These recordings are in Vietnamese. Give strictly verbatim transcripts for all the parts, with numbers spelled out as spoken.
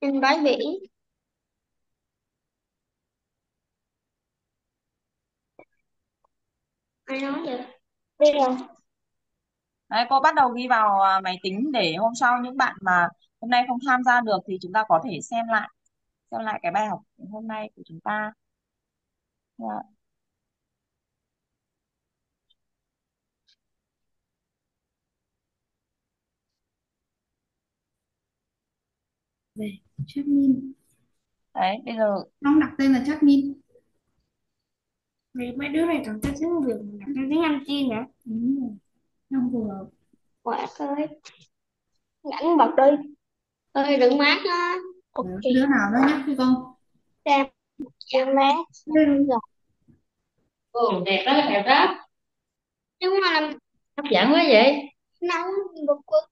Trên bãi biển. Ai nói vậy? Đi rồi. Đấy, cô bắt đầu ghi vào à, máy tính để hôm sau những bạn mà hôm nay không tham gia được thì chúng ta có thể xem lại xem lại cái bài học hôm nay của chúng ta. Dạ. Về Jasmine. Đấy, bây giờ Nó đặt tên là Jasmine. Vì mấy đứa này còn cái tiếng Việt mà đặt tên tiếng Anh chi nữa. Ừ. Không phù hợp. Quạt ơi, ảnh bật đi. Ơi đừng mát á. Ok. Đứa nào đó nhắc cho con. Xem em mát. Đừng rồi. ừ, đẹp đó, đẹp đó, Nhưng mà làm hấp dẫn quá vậy. nóng bực bực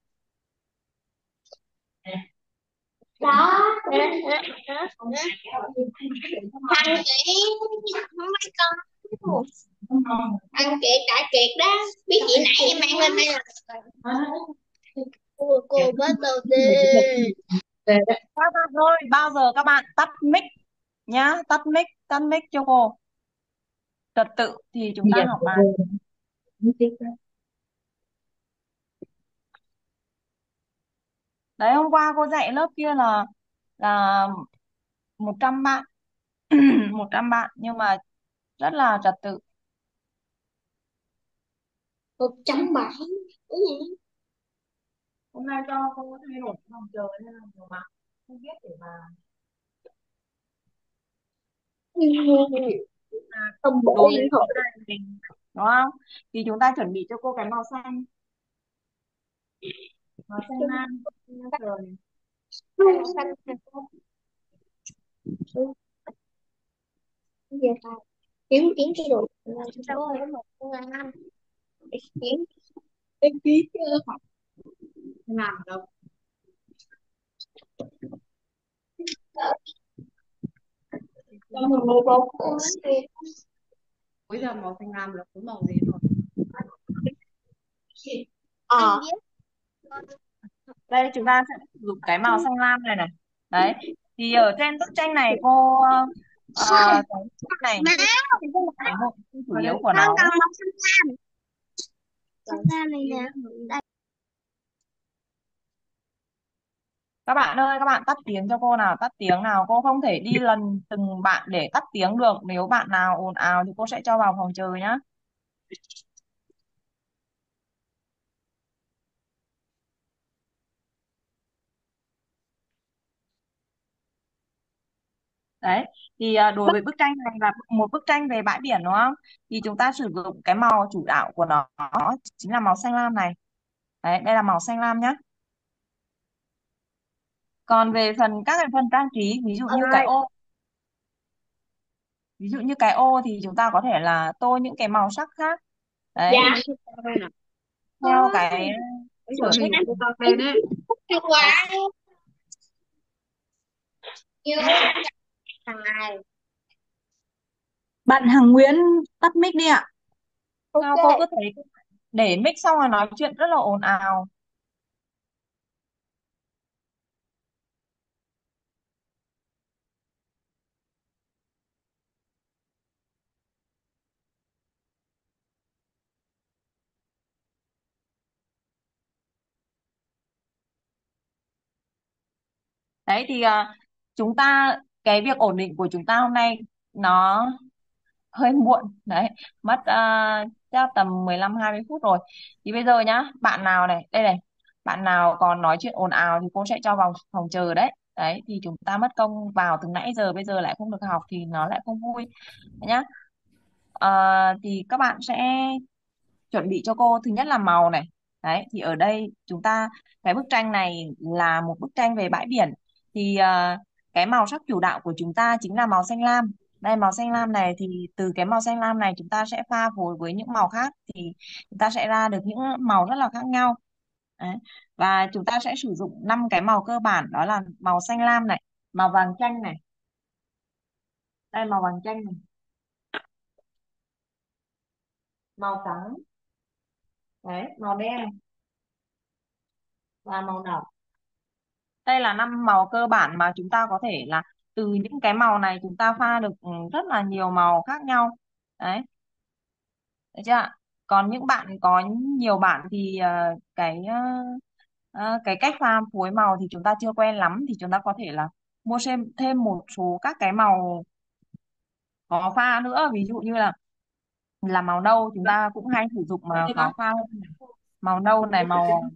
đó. Đó, đó, đó, đó. Thằng chị không mấy con. Anh Kiệt, Đại Kiệt đó, biết chị nãy em mang lên đây là cô cô bắt đầu đi. Các bạn ơi, bao giờ các bạn tắt mic nhá, tắt mic, tắt mic cho cô. Trật tự thì chúng ta Dạ, học cô bài. cô không biết đó. Đấy, hôm qua cô dạy lớp kia là là một trăm bạn, một trăm bạn nhưng mà rất là trật tự. Một chấm bảy cái gì? Hôm nay cho cô thay đổi phòng chờ nên là nhiều bạn không biết để mà à, Không bổ đối điện với thoại. bài mình, đúng không? Thì chúng ta chuẩn bị cho cô cái màu xanh, màu xanh lam, rồi Màu xanh nè. Ừ, bây giờ phải kiếm kiếm cái đồ là đâu có một ngàn năm để kiếm cái ký cơ học làm đâu. Cho mình một bộ của tiền. bây giờ màu xanh lam là cái màu gì rồi. Ờ. Đây chúng ta sẽ sử dụng cái màu xanh lam này này. Đấy, thì ở trên bức tranh này cô ờ, cái này Má, cái nội dung chủ yếu của con nó. cần màu xanh lam. Xanh lam này nè. Đây. Các bạn ơi, các bạn tắt tiếng cho cô nào, tắt tiếng nào, cô không thể đi lần từng bạn để tắt tiếng được, nếu bạn nào ồn ào thì cô sẽ cho vào phòng chờ nhá. Đấy, thì à, đối với bức tranh này là một bức tranh về bãi biển đúng không, thì chúng ta sử dụng cái màu chủ đạo của nó chính là màu xanh lam này. Đấy, đây là màu xanh lam nhá. Còn về phần các cái phần trang trí, ví dụ như cái Ơi. ô, ví dụ như cái ô thì chúng ta có thể là tô những cái màu sắc khác. Dạ. Đấy, theo Có. cái sở Cái trường của con mình. đây đó. Cái quả như thằng này. Bạn Hằng Nguyễn, tắt mic đi ạ. Sao cô cứ Ok. thấy để mic xong rồi nói chuyện rất là ồn ào. Đấy thì à, chúng ta cái việc ổn định của chúng ta hôm nay nó hơi muộn đấy, mất uh, chắc tầm mười lăm hai mươi phút rồi. Thì bây giờ nhá, bạn nào này, đây này, bạn nào còn nói chuyện ồn ào thì cô sẽ cho vào phòng chờ đấy. Đấy thì chúng ta mất công vào từ nãy giờ, bây giờ lại không được học thì nó lại không vui. Đấy nhá. Ờ, thì các bạn sẽ chuẩn bị cho cô thứ nhất là màu này. Đấy thì ở đây chúng ta, cái bức tranh này là một bức tranh về bãi biển, thì ờ, cái màu sắc chủ đạo của chúng ta chính là màu xanh lam. Đây, màu xanh lam này thì từ cái màu xanh lam này chúng ta sẽ pha phối với những màu khác thì chúng ta sẽ ra được những màu rất là khác nhau. Đấy. Và chúng ta sẽ sử dụng năm cái màu cơ bản, đó là màu xanh lam này, màu vàng chanh này, đây màu vàng chanh này, màu trắng, đấy màu đen và màu đỏ. Đây là năm màu cơ bản mà chúng ta có thể là từ những cái màu này chúng ta pha được ừ, rất là nhiều màu khác nhau. Đấy, được chưa ạ? Còn những bạn có nhiều bạn thì ờ, cái ờ, ờ, cái cách pha phối màu thì chúng ta chưa quen lắm, thì chúng ta có thể là mua thêm thêm một số các cái màu khó pha nữa, ví dụ như là là màu nâu chúng ta cũng hay sử dụng mà khó pha hơn. Màu nâu này, màu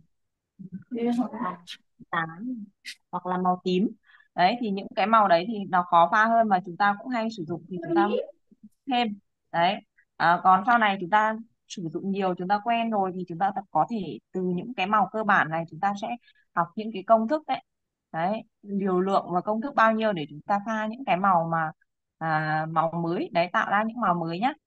màu xám hoặc là màu tím. Đấy thì những cái màu đấy thì nó khó pha hơn mà chúng ta cũng hay sử dụng thì chúng ta thêm. Đấy, à, còn sau này chúng ta sử dụng nhiều, chúng ta quen rồi thì chúng ta có thể từ những cái màu cơ bản này chúng ta sẽ học những cái công thức đấy. Đấy, liều lượng và công thức bao nhiêu để chúng ta pha những cái màu mà à, màu mới đấy, tạo ra những màu mới nhé.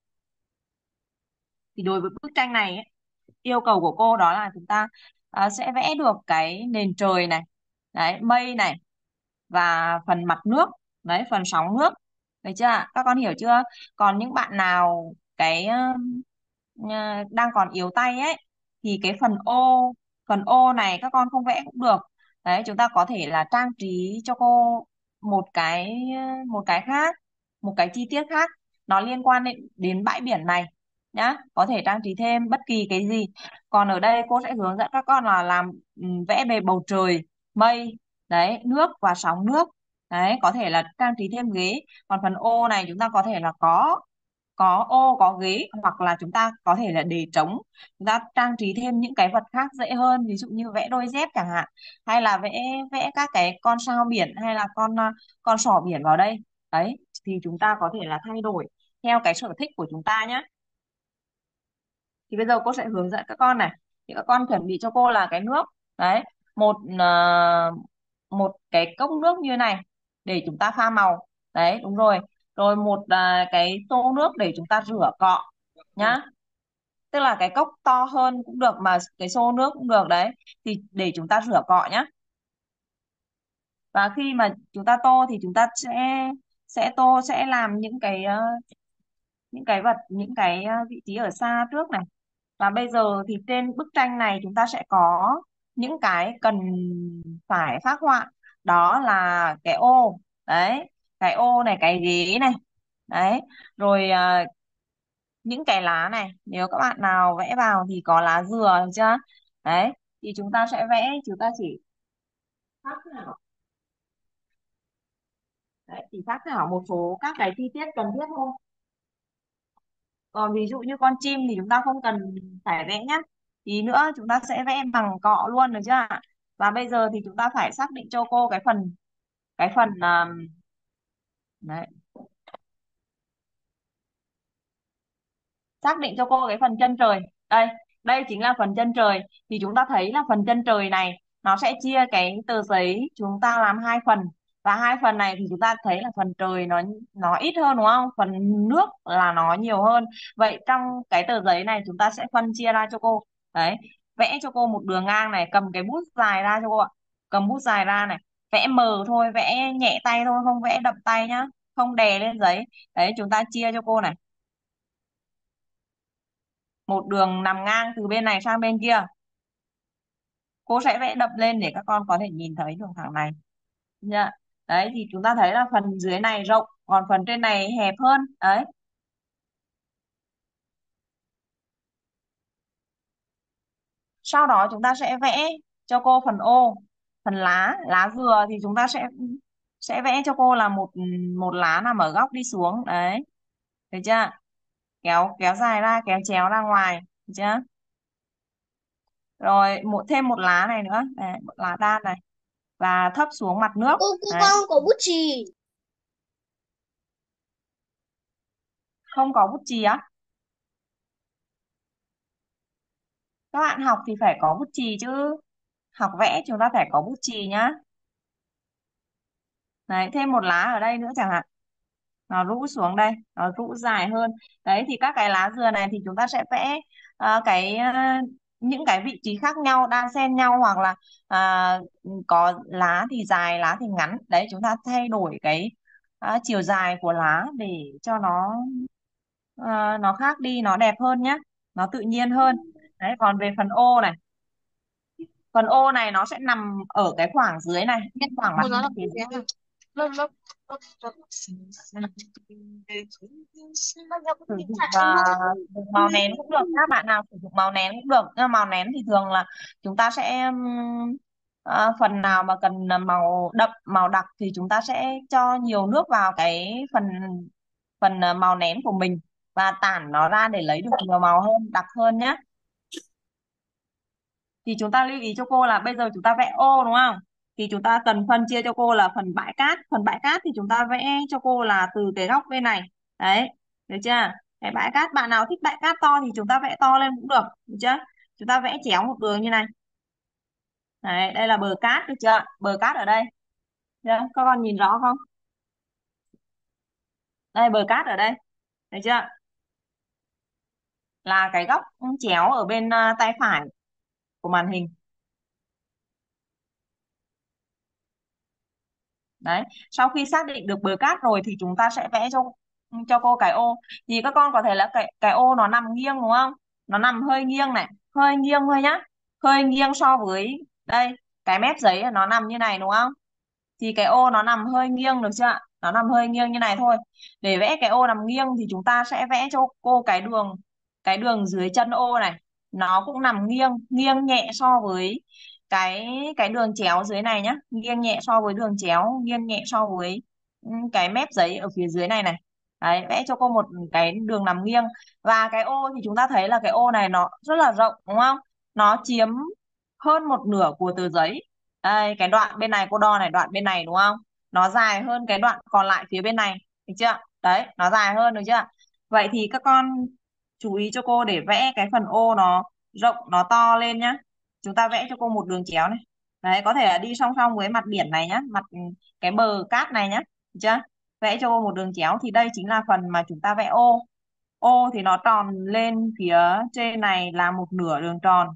Thì đối với bức tranh này ấy, yêu cầu của cô đó là chúng ta à, sẽ vẽ được cái nền trời này, đấy, mây này, và phần mặt nước, đấy, phần sóng nước. Được chưa ạ? Các con hiểu chưa? Còn những bạn nào cái um, nhà- đang còn yếu tay ấy thì cái phần ô phần ô này các con không vẽ cũng được. Đấy, chúng ta có thể là trang trí cho cô một cái một cái khác, một cái chi tiết khác nó liên quan đến, đến bãi biển này nhá, có thể trang trí thêm bất kỳ cái gì. Còn ở đây cô sẽ hướng dẫn các con là làm ừm, vẽ về bầu trời, mây, đấy, nước và sóng nước. Đấy, có thể là trang trí thêm ghế. Còn phần ô này chúng ta có thể là có có ô có ghế, hoặc là chúng ta có thể là để trống, chúng ta trang trí thêm những cái vật khác dễ hơn, ví dụ như vẽ đôi dép chẳng hạn, hay là vẽ vẽ các cái con sao biển, hay là con à, con sỏ biển vào đây. Đấy thì chúng ta có thể là thay đổi theo cái sở thích của chúng ta nhé. Thì bây giờ cô sẽ hướng dẫn các con này, thì các con chuẩn bị cho cô là cái nước. Đấy, một à, một cái cốc nước như này để chúng ta pha màu. Đấy, đúng rồi. Rồi một à, cái xô nước để chúng ta rửa cọ nhá, tức là cái cốc to hơn cũng được mà cái xô nước cũng được. Đấy, thì để chúng ta rửa cọ nhá. Và khi mà chúng ta tô thì chúng ta sẽ sẽ tô sẽ làm những cái ờ, những cái vật, những cái ờ, vị trí ở xa trước này. Và bây giờ thì trên bức tranh này chúng ta sẽ có những cái cần phải phác họa, đó là cái ô, đấy, cái ô này, cái ghế này, đấy, rồi à, những cái lá này, nếu các bạn nào vẽ vào thì có lá dừa, được chưa? Đấy, thì chúng ta sẽ vẽ, chúng ta chỉ phác thảo, đấy, chỉ phác thảo một số các cái chi tiết cần thiết thôi. Còn ví dụ như con chim thì chúng ta không cần phải vẽ nhá. Tí nữa chúng ta sẽ vẽ bằng cọ luôn, được chưa ạ? Và bây giờ thì chúng ta phải xác định cho cô cái phần cái phần um, đấy, xác định cho cô cái phần chân trời. Đây, đây chính là phần chân trời. Thì chúng ta thấy là phần chân trời này nó sẽ chia cái tờ giấy chúng ta làm hai phần, và hai phần này thì chúng ta thấy là phần trời nó nó ít hơn đúng không, phần nước là nó nhiều hơn. Vậy trong cái tờ giấy này chúng ta sẽ phân chia ra cho cô. Đấy, vẽ cho cô một đường ngang này, cầm cái bút dài ra cho cô ạ, cầm bút dài ra này, vẽ mờ thôi, vẽ nhẹ tay thôi, không vẽ đậm tay nhá, không đè lên giấy. Đấy, chúng ta chia cho cô này một đường nằm ngang từ bên này sang bên kia. Cô sẽ vẽ đậm lên để các con có thể nhìn thấy đường thẳng này nha. Đấy thì chúng ta thấy là phần dưới này rộng, còn phần trên này hẹp hơn. Đấy, sau đó chúng ta sẽ vẽ cho cô phần ô, phần lá, lá dừa thì chúng ta sẽ sẽ vẽ cho cô là một một lá nằm ở góc đi xuống. Đấy, được chưa? Kéo kéo dài ra, kéo chéo ra ngoài, được chưa? Rồi một thêm một lá này nữa, đấy, một lá đan này, và thấp xuống mặt nước. Cô, cô Đấy, con có bút chì. không có bút chì á? Các bạn học thì phải có bút chì chứ, học vẽ chúng ta phải có bút chì nhá. Đấy, thêm một lá ở đây nữa chẳng hạn, nó rũ xuống đây, nó rũ dài hơn. Đấy thì các cái lá dừa này thì chúng ta sẽ vẽ ờ, cái ờ, những cái vị trí khác nhau, đan xen nhau, hoặc là à, có lá thì dài, lá thì ngắn. Đấy, chúng ta thay đổi cái à, chiều dài của lá để cho nó ờ, nó khác đi, nó đẹp hơn nhé, nó tự nhiên hơn. Đấy, còn về phần ô này, Phần ô này nó sẽ nằm ở cái khoảng dưới này, khoảng mặt Cô giáo là phía cái gì dưới. hả? Lớp lớp lớp lớp. Sử dụng và sử dụng màu nén cũng được, các bạn nào sử dụng màu nén cũng được, nhưng mà màu nén thì thường là chúng ta sẽ ừm, à, phần nào mà cần màu đậm màu đặc thì chúng ta sẽ cho nhiều nước vào cái phần phần à, màu nén của mình và tản nó ra để lấy được nhiều màu hơn, đặc hơn nhé. Thì chúng ta lưu ý cho cô là bây giờ chúng ta vẽ ô đúng không, thì chúng ta cần phân chia cho cô là phần bãi cát. Phần bãi cát thì chúng ta vẽ cho cô là từ cái góc bên này đấy, được chưa? Cái bãi cát, bạn nào thích bãi cát to thì chúng ta vẽ to lên cũng được, được chưa? Chúng ta vẽ chéo một đường như này đấy, đây là bờ cát, được chưa? Bờ cát ở đây, được chưa? Các con nhìn rõ không? Đây bờ cát ở đây, được chưa? Là cái góc chéo ở bên à, tay phải của màn hình đấy. Sau khi xác định được bờ cát rồi thì chúng ta sẽ vẽ cho cho cô cái ô. Thì các con có thể là cái cái ô nó nằm nghiêng đúng không, nó nằm hơi nghiêng này, hơi nghiêng thôi nhá, hơi nghiêng so với đây cái mép giấy nó nằm như này đúng không, thì cái ô nó nằm hơi nghiêng, được chưa ạ? Nó nằm hơi nghiêng như này thôi. Để vẽ cái ô nằm nghiêng thì chúng ta sẽ vẽ cho cô cái đường cái đường dưới chân ô này, nó cũng nằm nghiêng, nghiêng nhẹ so với cái cái đường chéo dưới này nhá, nghiêng nhẹ so với đường chéo, nghiêng nhẹ so với ừ, cái mép giấy ở phía dưới này này. Đấy, vẽ cho cô một cái đường nằm nghiêng. Và cái ô thì chúng ta thấy là cái ô này nó rất là rộng đúng không, nó chiếm hơn một nửa của tờ giấy. Đây, cái đoạn bên này cô đo này, đoạn bên này đúng không? Nó dài hơn cái đoạn còn lại phía bên này, được chưa? Đấy, nó dài hơn, được chưa? Vậy thì các con chú ý cho cô để vẽ cái phần ô nó rộng, nó to lên nhá. Chúng ta vẽ cho cô một đường chéo này. Đấy, có thể là đi song song với mặt biển này nhá, mặt cái bờ cát này nhá, được chưa? Vẽ cho cô một đường chéo thì đây chính là phần mà chúng ta vẽ ô. Ô thì nó tròn lên phía trên này là một nửa đường tròn.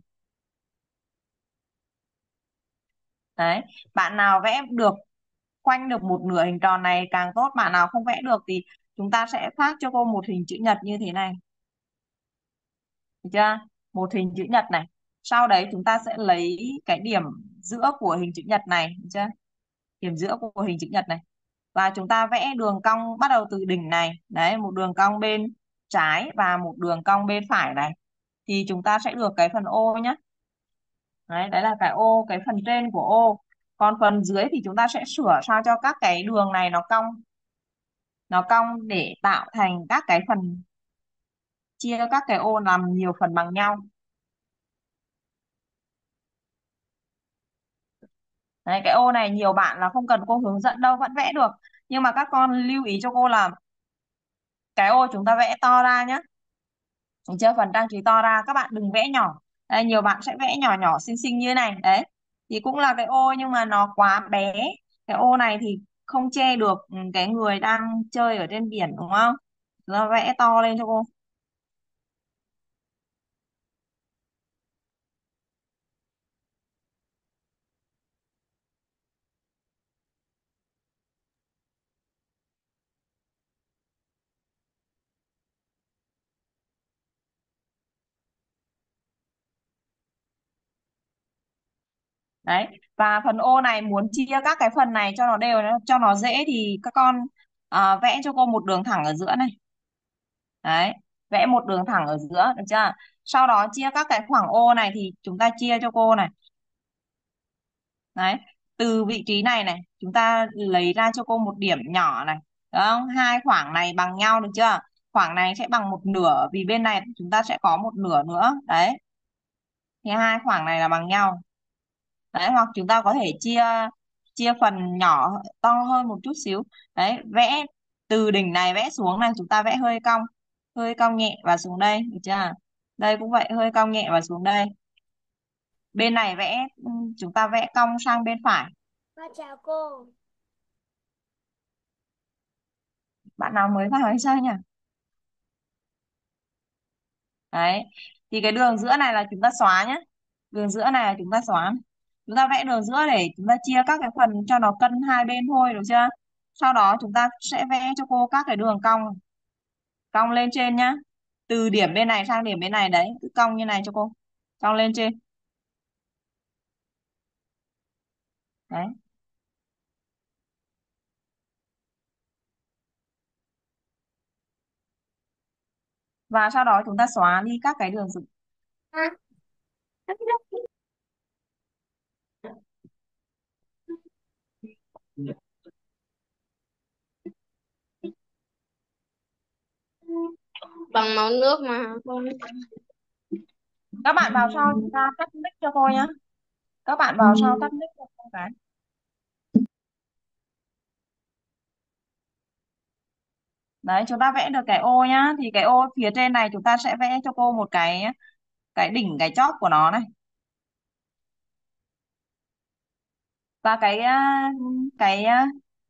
Đấy, bạn nào vẽ được khoanh được một nửa hình tròn này càng tốt, bạn nào không vẽ được thì chúng ta sẽ phát cho cô một hình chữ nhật như thế này, được chưa? Một hình chữ nhật này, sau đấy chúng ta sẽ lấy cái điểm giữa của hình chữ nhật này, được chưa? Điểm giữa của hình chữ nhật này, và chúng ta vẽ đường cong bắt đầu từ đỉnh này đấy, một đường cong bên trái và một đường cong bên phải này, thì chúng ta sẽ được cái phần ô nhé. Đấy, đấy là cái ô, cái phần trên của ô. Còn phần dưới thì chúng ta sẽ sửa sao cho các cái đường này nó cong, nó cong để tạo thành các cái phần, chia các cái ô làm nhiều phần bằng nhau. Đấy, cái ô này nhiều bạn là không cần cô hướng dẫn đâu, vẫn vẽ được, nhưng mà các con lưu ý cho cô là cái ô chúng ta vẽ to ra nhé, được chưa? Phần trang trí to ra, các bạn đừng vẽ nhỏ. Đây, nhiều bạn sẽ vẽ nhỏ nhỏ xinh xinh như này đấy, thì cũng là cái ô nhưng mà nó quá bé. Cái ô này thì không che được ừ, cái người đang chơi ở trên biển đúng không, nó vẽ to lên cho cô. Đấy, và phần ô này muốn chia các cái phần này cho nó đều, cho nó dễ thì các con à, vẽ cho cô một đường thẳng ở giữa này. Đấy, vẽ một đường thẳng ở giữa, được chưa? Sau đó chia các cái khoảng ô này thì chúng ta chia cho cô này. Đấy, từ vị trí này này chúng ta lấy ra cho cô một điểm nhỏ này, đúng không? Hai khoảng này bằng nhau, được chưa? Khoảng này sẽ bằng một nửa vì bên này chúng ta sẽ có một nửa nữa đấy, thì hai khoảng này là bằng nhau. Đấy, hoặc chúng ta có thể chia chia phần nhỏ to hơn một chút xíu. Đấy, vẽ từ đỉnh này vẽ xuống này, chúng ta vẽ hơi cong, hơi cong nhẹ và xuống đây, được chưa? Đây cũng vậy, hơi cong nhẹ và xuống đây. Bên này vẽ ừ, chúng ta vẽ cong sang bên phải. Con chào cô. Bạn nào mới vào hay sao nhỉ? Đấy, thì cái đường giữa này là chúng ta xóa nhé, đường giữa này là chúng ta xóa. Chúng ta vẽ đường giữa để chúng ta chia các cái phần cho nó cân hai bên thôi, được chưa? Sau đó chúng ta sẽ vẽ cho cô các cái đường cong, cong lên trên nhá, từ điểm bên này sang điểm bên này đấy, cứ cong như này cho cô, cong lên trên. Đấy. Và sau đó chúng ta xóa đi các cái đường dựng. Bằng màu nước mà không. Các bạn vào sau chúng ta tắt mic cho cô nhá. Các bạn vào sau tắt mic cho cô cái. Đấy, chúng ta vẽ được cái ô nhá. Thì cái ô phía trên này chúng ta sẽ vẽ cho cô một cái cái đỉnh, cái chóp của nó này. Và cái à, cái à,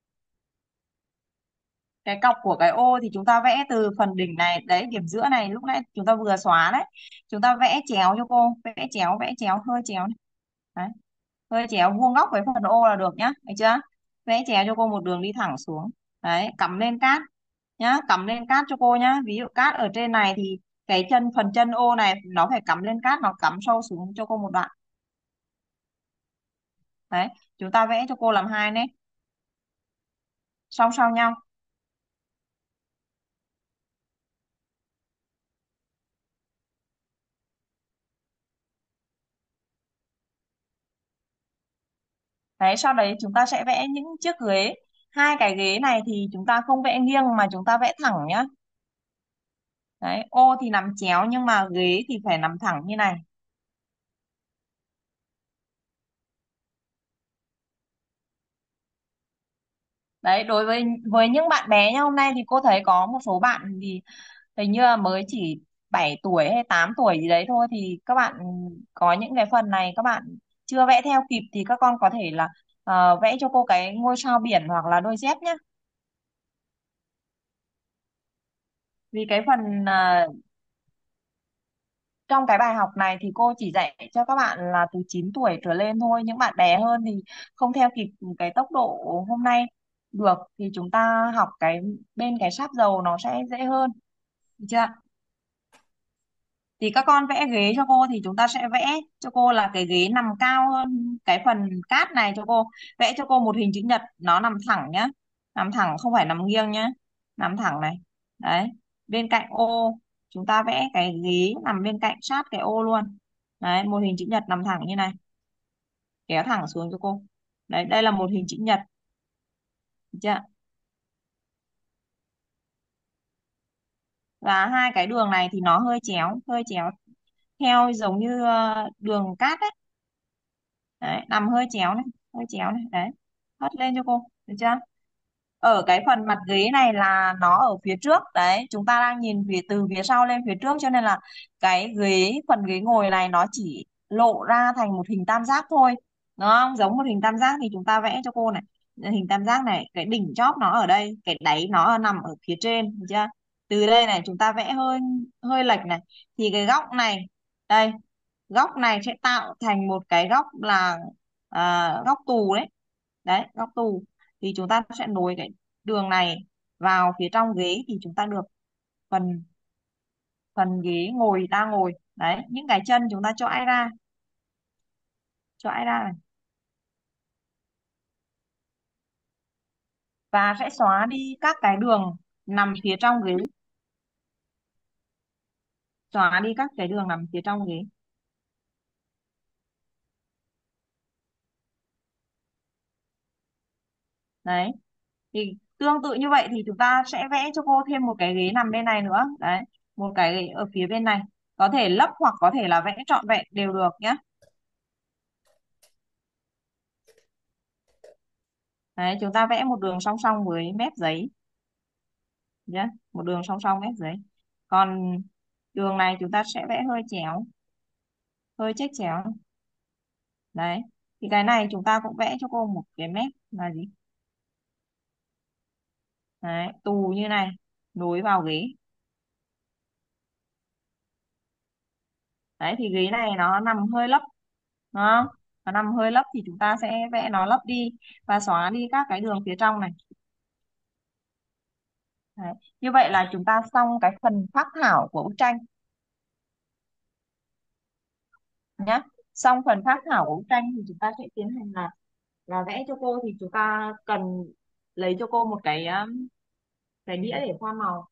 cái cọc của cái ô thì chúng ta vẽ từ phần đỉnh này, đấy, điểm giữa này lúc nãy chúng ta vừa xóa đấy. Chúng ta vẽ chéo cho cô, vẽ chéo, vẽ chéo, hơi chéo này. Đấy, hơi chéo vuông góc với phần ô là được nhá, thấy chưa? Vẽ chéo cho cô một đường đi thẳng xuống. Đấy, cắm lên cát nhá, cắm lên cát cho cô nhá. Ví dụ cát ở trên này thì cái chân, phần chân ô này nó phải cắm lên cát, nó cắm sâu xuống cho cô một đoạn. Đấy, chúng ta vẽ cho cô làm hai nét song song nhau. Đấy, sau đấy chúng ta sẽ vẽ những chiếc ghế. Hai cái ghế này thì chúng ta không vẽ nghiêng mà chúng ta vẽ thẳng nhá. Đấy, ô thì nằm chéo nhưng mà ghế thì phải nằm thẳng như này. Đấy, đối với với những bạn bé nhá, hôm nay thì cô thấy có một số bạn thì hình như là mới chỉ bảy tuổi hay tám tuổi gì đấy thôi, thì các bạn có những cái phần này các bạn chưa vẽ theo kịp thì các con có thể là ờ, vẽ cho cô cái ngôi sao biển hoặc là đôi dép nhá. Vì cái phần ờ, trong cái bài học này thì cô chỉ dạy cho các bạn là từ chín tuổi trở lên thôi. Những bạn bé hơn thì không theo kịp cái tốc độ hôm nay được, thì chúng ta học cái bên cái sáp dầu nó sẽ dễ hơn. Được chưa? Thì các con vẽ ghế cho cô thì chúng ta sẽ vẽ cho cô là cái ghế nằm cao hơn cái phần cát này cho cô. Vẽ cho cô một hình chữ nhật nó nằm thẳng nhá. Nằm thẳng không phải nằm nghiêng nhá. Nằm thẳng này. Đấy. Bên cạnh ô chúng ta vẽ cái ghế nằm bên cạnh sát cái ô luôn. Đấy, một hình chữ nhật nằm thẳng như này. Kéo thẳng xuống cho cô. Đấy, đây là một hình chữ nhật. Được chưa? Và hai cái đường này thì nó hơi chéo, hơi chéo theo giống như ờ, đường cát ấy. Đấy, nằm hơi chéo này, hơi chéo này, đấy, hất lên cho cô, được chưa? Ở cái phần mặt ghế này là nó ở phía trước, đấy, chúng ta đang nhìn phía từ phía sau lên phía trước, cho nên là cái ghế, phần ghế ngồi này nó chỉ lộ ra thành một hình tam giác thôi, đúng không? Giống một hình tam giác thì chúng ta vẽ cho cô này, hình tam giác này, cái đỉnh chóp nó ở đây, cái đáy nó nằm ở phía trên, được chưa? Từ đây này chúng ta vẽ hơi hơi lệch này, thì cái góc này, đây, góc này sẽ tạo thành một cái góc là à, góc tù đấy. Đấy, góc tù thì chúng ta sẽ nối cái đường này vào phía trong ghế thì chúng ta được phần phần ghế ngồi ta ngồi. Đấy, những cái chân chúng ta chọi ra, chọi ra này, và sẽ xóa đi các cái đường nằm phía trong ghế, xóa đi các cái đường nằm phía trong ghế. Đấy, thì tương tự như vậy thì chúng ta sẽ vẽ cho cô thêm một cái ghế nằm bên này nữa. Đấy, một cái ghế ở phía bên này, có thể lấp hoặc có thể là vẽ trọn vẹn đều được nhé. Đấy, chúng ta vẽ một đường song song với mép giấy nhé, một đường song song mép giấy. Còn đường này chúng ta sẽ vẽ hơi chéo, hơi chếch chéo. Đấy, thì cái này chúng ta cũng vẽ cho cô một cái mép là gì? Đấy, tù như này, nối vào ghế. Đấy, thì ghế này nó nằm hơi lấp, đúng không? Nó nằm hơi lấp thì chúng ta sẽ vẽ nó lấp đi và xóa đi các cái đường phía trong này. Đấy. Như vậy là chúng ta xong cái phần phác thảo của bức tranh nhé. Xong phần phác thảo của bức tranh thì chúng ta sẽ tiến hành là là vẽ cho cô thì chúng ta cần lấy cho cô một cái um, cái đĩa để pha màu.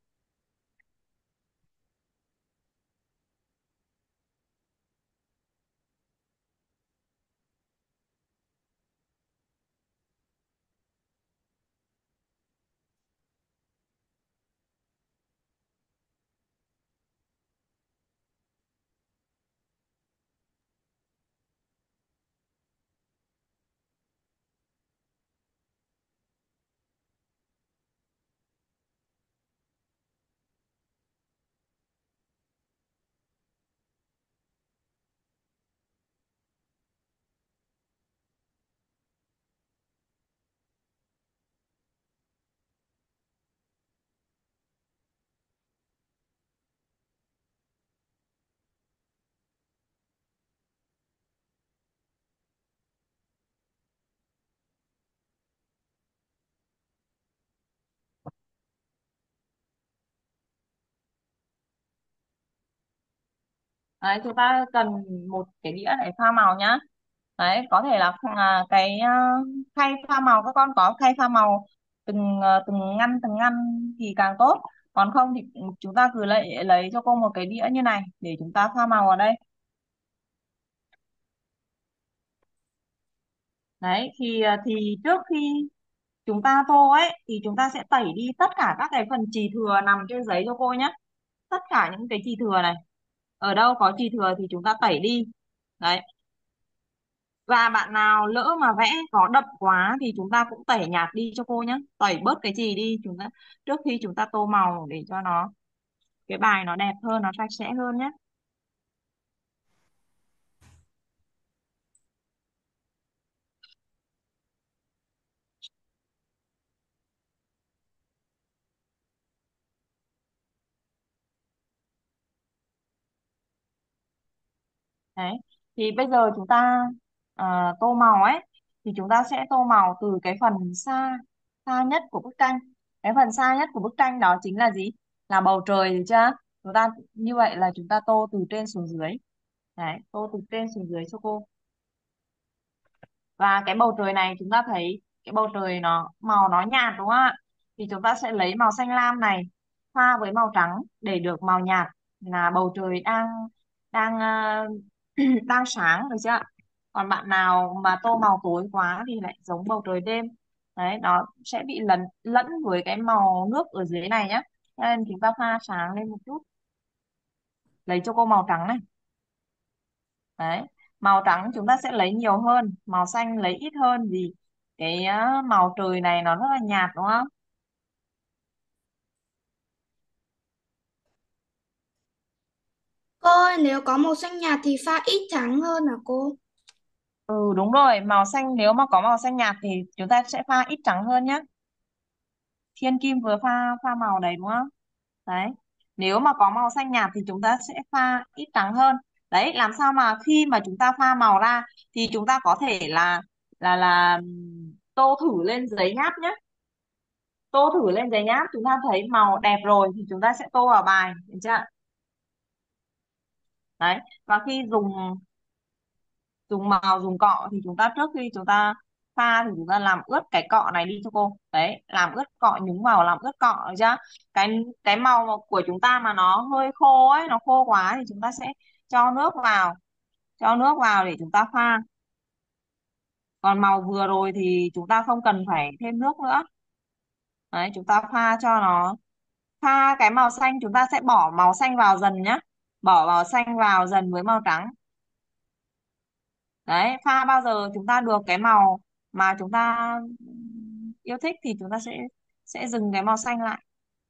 Đấy, chúng ta cần một cái đĩa để pha màu nhá. Đấy, có thể là à, cái à, khay pha màu, các con có khay pha màu từng à, từng ngăn từng ngăn thì càng tốt. Còn không thì chúng ta cứ lấy lấy cho cô một cái đĩa như này để chúng ta pha màu ở đây. Đấy, thì à, thì trước khi chúng ta tô ấy thì chúng ta sẽ tẩy đi tất cả các cái phần chì thừa nằm trên giấy cho cô nhé. Tất cả những cái chì thừa này, ở đâu có chì thừa thì chúng ta tẩy đi. Đấy, và bạn nào lỡ mà vẽ có đậm quá thì chúng ta cũng tẩy nhạt đi cho cô nhé, tẩy bớt cái chì đi chúng ta trước khi chúng ta tô màu để cho nó cái bài nó đẹp hơn, nó sạch sẽ hơn nhé. Đấy, thì bây giờ chúng ta à, tô màu ấy thì chúng ta sẽ tô màu từ cái phần xa xa nhất của bức tranh. Cái phần xa nhất của bức tranh đó chính là gì? Là bầu trời, được chưa? Chúng ta như vậy là chúng ta tô từ trên xuống dưới. Đấy, tô từ trên xuống dưới cho cô. Và cái bầu trời này chúng ta thấy cái bầu trời nó màu nó nhạt đúng không ạ? Thì chúng ta sẽ lấy màu xanh lam này pha với màu trắng để được màu nhạt, là bầu trời đang đang ờ, đang sáng, được chưa ạ? Còn bạn nào mà tô màu tối quá thì lại giống bầu trời đêm. Đấy, nó sẽ bị lẫn lẫn với cái màu nước ở dưới này nhá. Cho nên chúng ta pha sáng lên một chút, lấy cho cô màu trắng này. Đấy, màu trắng chúng ta sẽ lấy nhiều hơn, màu xanh lấy ít hơn, vì cái á, màu trời này nó rất là nhạt đúng không? Cô ơi, nếu có màu xanh nhạt thì pha ít trắng hơn hả cô? Ừ đúng rồi, màu xanh nếu mà có màu xanh nhạt thì chúng ta sẽ pha ít trắng hơn nhé. Thiên Kim vừa pha pha màu đấy đúng không? Đấy, nếu mà có màu xanh nhạt thì chúng ta sẽ pha ít trắng hơn. Đấy, làm sao mà khi mà chúng ta pha màu ra thì chúng ta có thể là là là ừm, tô thử lên giấy nháp nhé. Tô thử lên giấy nháp, chúng ta thấy màu đẹp rồi thì chúng ta sẽ tô vào bài, được chưa? Đấy, và khi dùng dùng màu dùng cọ thì chúng ta trước khi chúng ta pha thì chúng ta làm ướt cái cọ này đi cho cô. Đấy, làm ướt cọ, nhúng vào làm ướt cọ, được chưa? Cái cái màu mà của chúng ta mà nó hơi khô ấy, nó khô quá thì chúng ta sẽ cho nước vào, cho nước vào để chúng ta pha. Còn màu vừa rồi thì chúng ta không cần phải thêm nước nữa. Đấy, chúng ta pha cho nó, pha cái màu xanh chúng ta sẽ bỏ màu xanh vào dần nhá, bỏ màu xanh vào dần với màu trắng. Đấy, pha bao giờ chúng ta được cái màu mà chúng ta yêu thích thì chúng ta sẽ sẽ dừng cái màu xanh lại.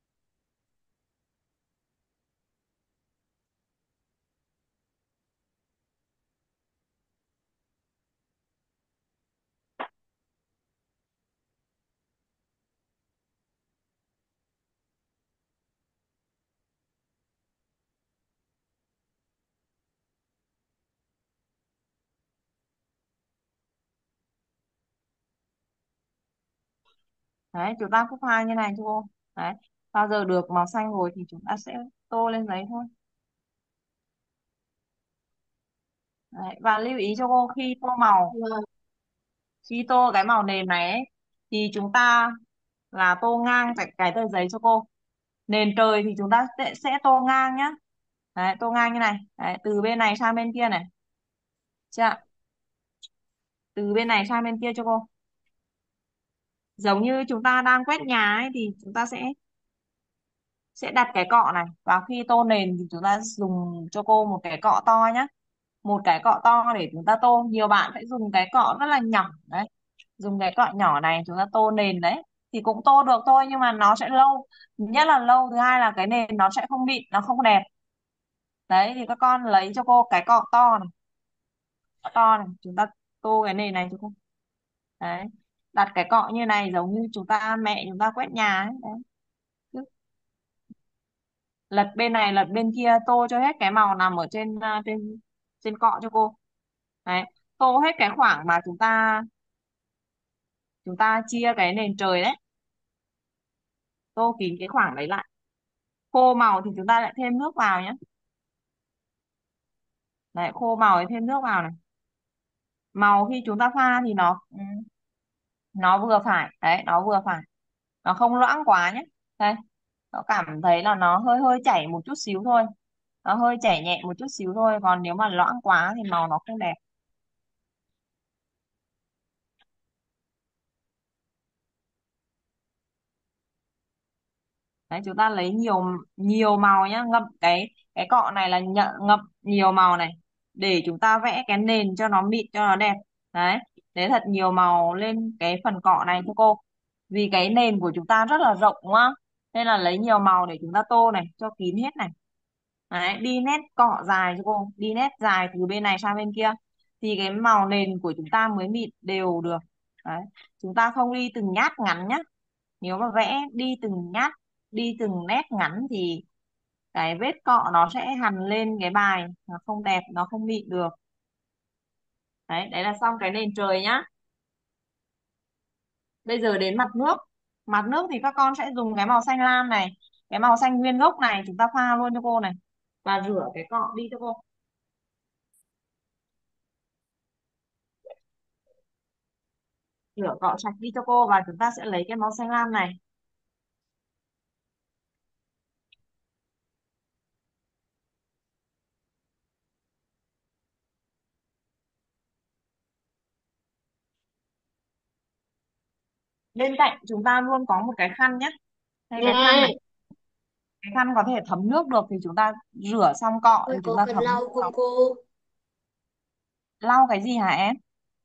Đấy, chúng ta cứ pha như này cho cô. Đấy, bao giờ được màu xanh rồi thì chúng ta sẽ tô lên giấy thôi. Đấy, và lưu ý cho cô khi tô màu, Khi tô cái màu nền này ấy, thì chúng ta là tô ngang cái, cái tờ giấy cho cô. Nền trời thì chúng ta sẽ, sẽ tô ngang nhá. Đấy, tô ngang như này. Đấy, từ bên này sang bên kia này. Chưa ạ? Từ bên này sang bên kia cho cô. Giống như chúng ta đang quét nhà ấy thì chúng ta sẽ sẽ đặt cái cọ này. Và khi tô nền thì chúng ta dùng cho cô một cái cọ to nhá. Một cái cọ to để chúng ta tô. Nhiều bạn sẽ dùng cái cọ rất là nhỏ. Đấy, dùng cái cọ nhỏ này chúng ta tô nền đấy thì cũng tô được thôi, nhưng mà nó sẽ lâu. Thứ nhất là lâu, thứ hai là cái nền nó sẽ không mịn, nó không đẹp. Đấy thì các con lấy cho cô cái cọ to này, cọ to này chúng ta tô cái nền này cho cô. Đấy, đặt cái cọ như này giống như chúng ta mẹ chúng ta quét nhà ấy. Đấy. Cứ lật bên này lật bên kia, tô cho hết cái màu nằm ở trên à, trên trên cọ cho cô. Đấy, tô hết cái khoảng mà chúng ta chúng ta chia cái nền trời đấy, tô kín cái khoảng đấy lại. Khô màu thì chúng ta lại thêm nước vào nhé. Đấy, khô màu thì thêm nước vào này. Màu khi chúng ta pha thì nó ừ, nó vừa phải đấy, nó vừa phải, nó không loãng quá nhé. Đây, nó cảm thấy là nó hơi hơi chảy một chút xíu thôi, nó hơi chảy nhẹ một chút xíu thôi, còn nếu mà loãng quá thì màu nó không đẹp. Đấy, chúng ta lấy nhiều nhiều màu nhá, ngậm cái cái cọ này là nhận ngậm nhiều màu này để chúng ta vẽ cái nền cho nó mịn, cho nó đẹp. Đấy, để thật nhiều màu lên cái phần cọ này cho cô, vì cái nền của chúng ta rất là rộng đúng không, nên là lấy nhiều màu để chúng ta tô này cho kín hết này. Đấy, đi nét cọ dài cho cô, đi nét dài từ bên này sang bên kia thì cái màu nền của chúng ta mới mịn đều được. Đấy, chúng ta không đi từng nhát ngắn nhá. Nếu mà vẽ đi từng nhát, đi từng nét ngắn thì cái vết cọ nó sẽ hằn lên cái bài, nó không đẹp, nó không mịn được. Đấy, đấy là xong cái nền trời nhá. Bây giờ đến mặt nước. Mặt nước thì các con sẽ dùng cái màu xanh lam này, cái màu xanh nguyên gốc này chúng ta pha luôn cho cô này, và rửa cái cọ đi cho cô. Rửa cọ sạch đi cho cô, và chúng ta sẽ lấy cái màu xanh lam này. Bên cạnh chúng ta luôn có một cái khăn nhé. Đây, cái khăn này, Này, cái khăn có thể thấm nước được thì chúng ta rửa xong cọ thì tôi chúng có ta cần thấm nước lau vào. không cô? Lau cái gì hả em?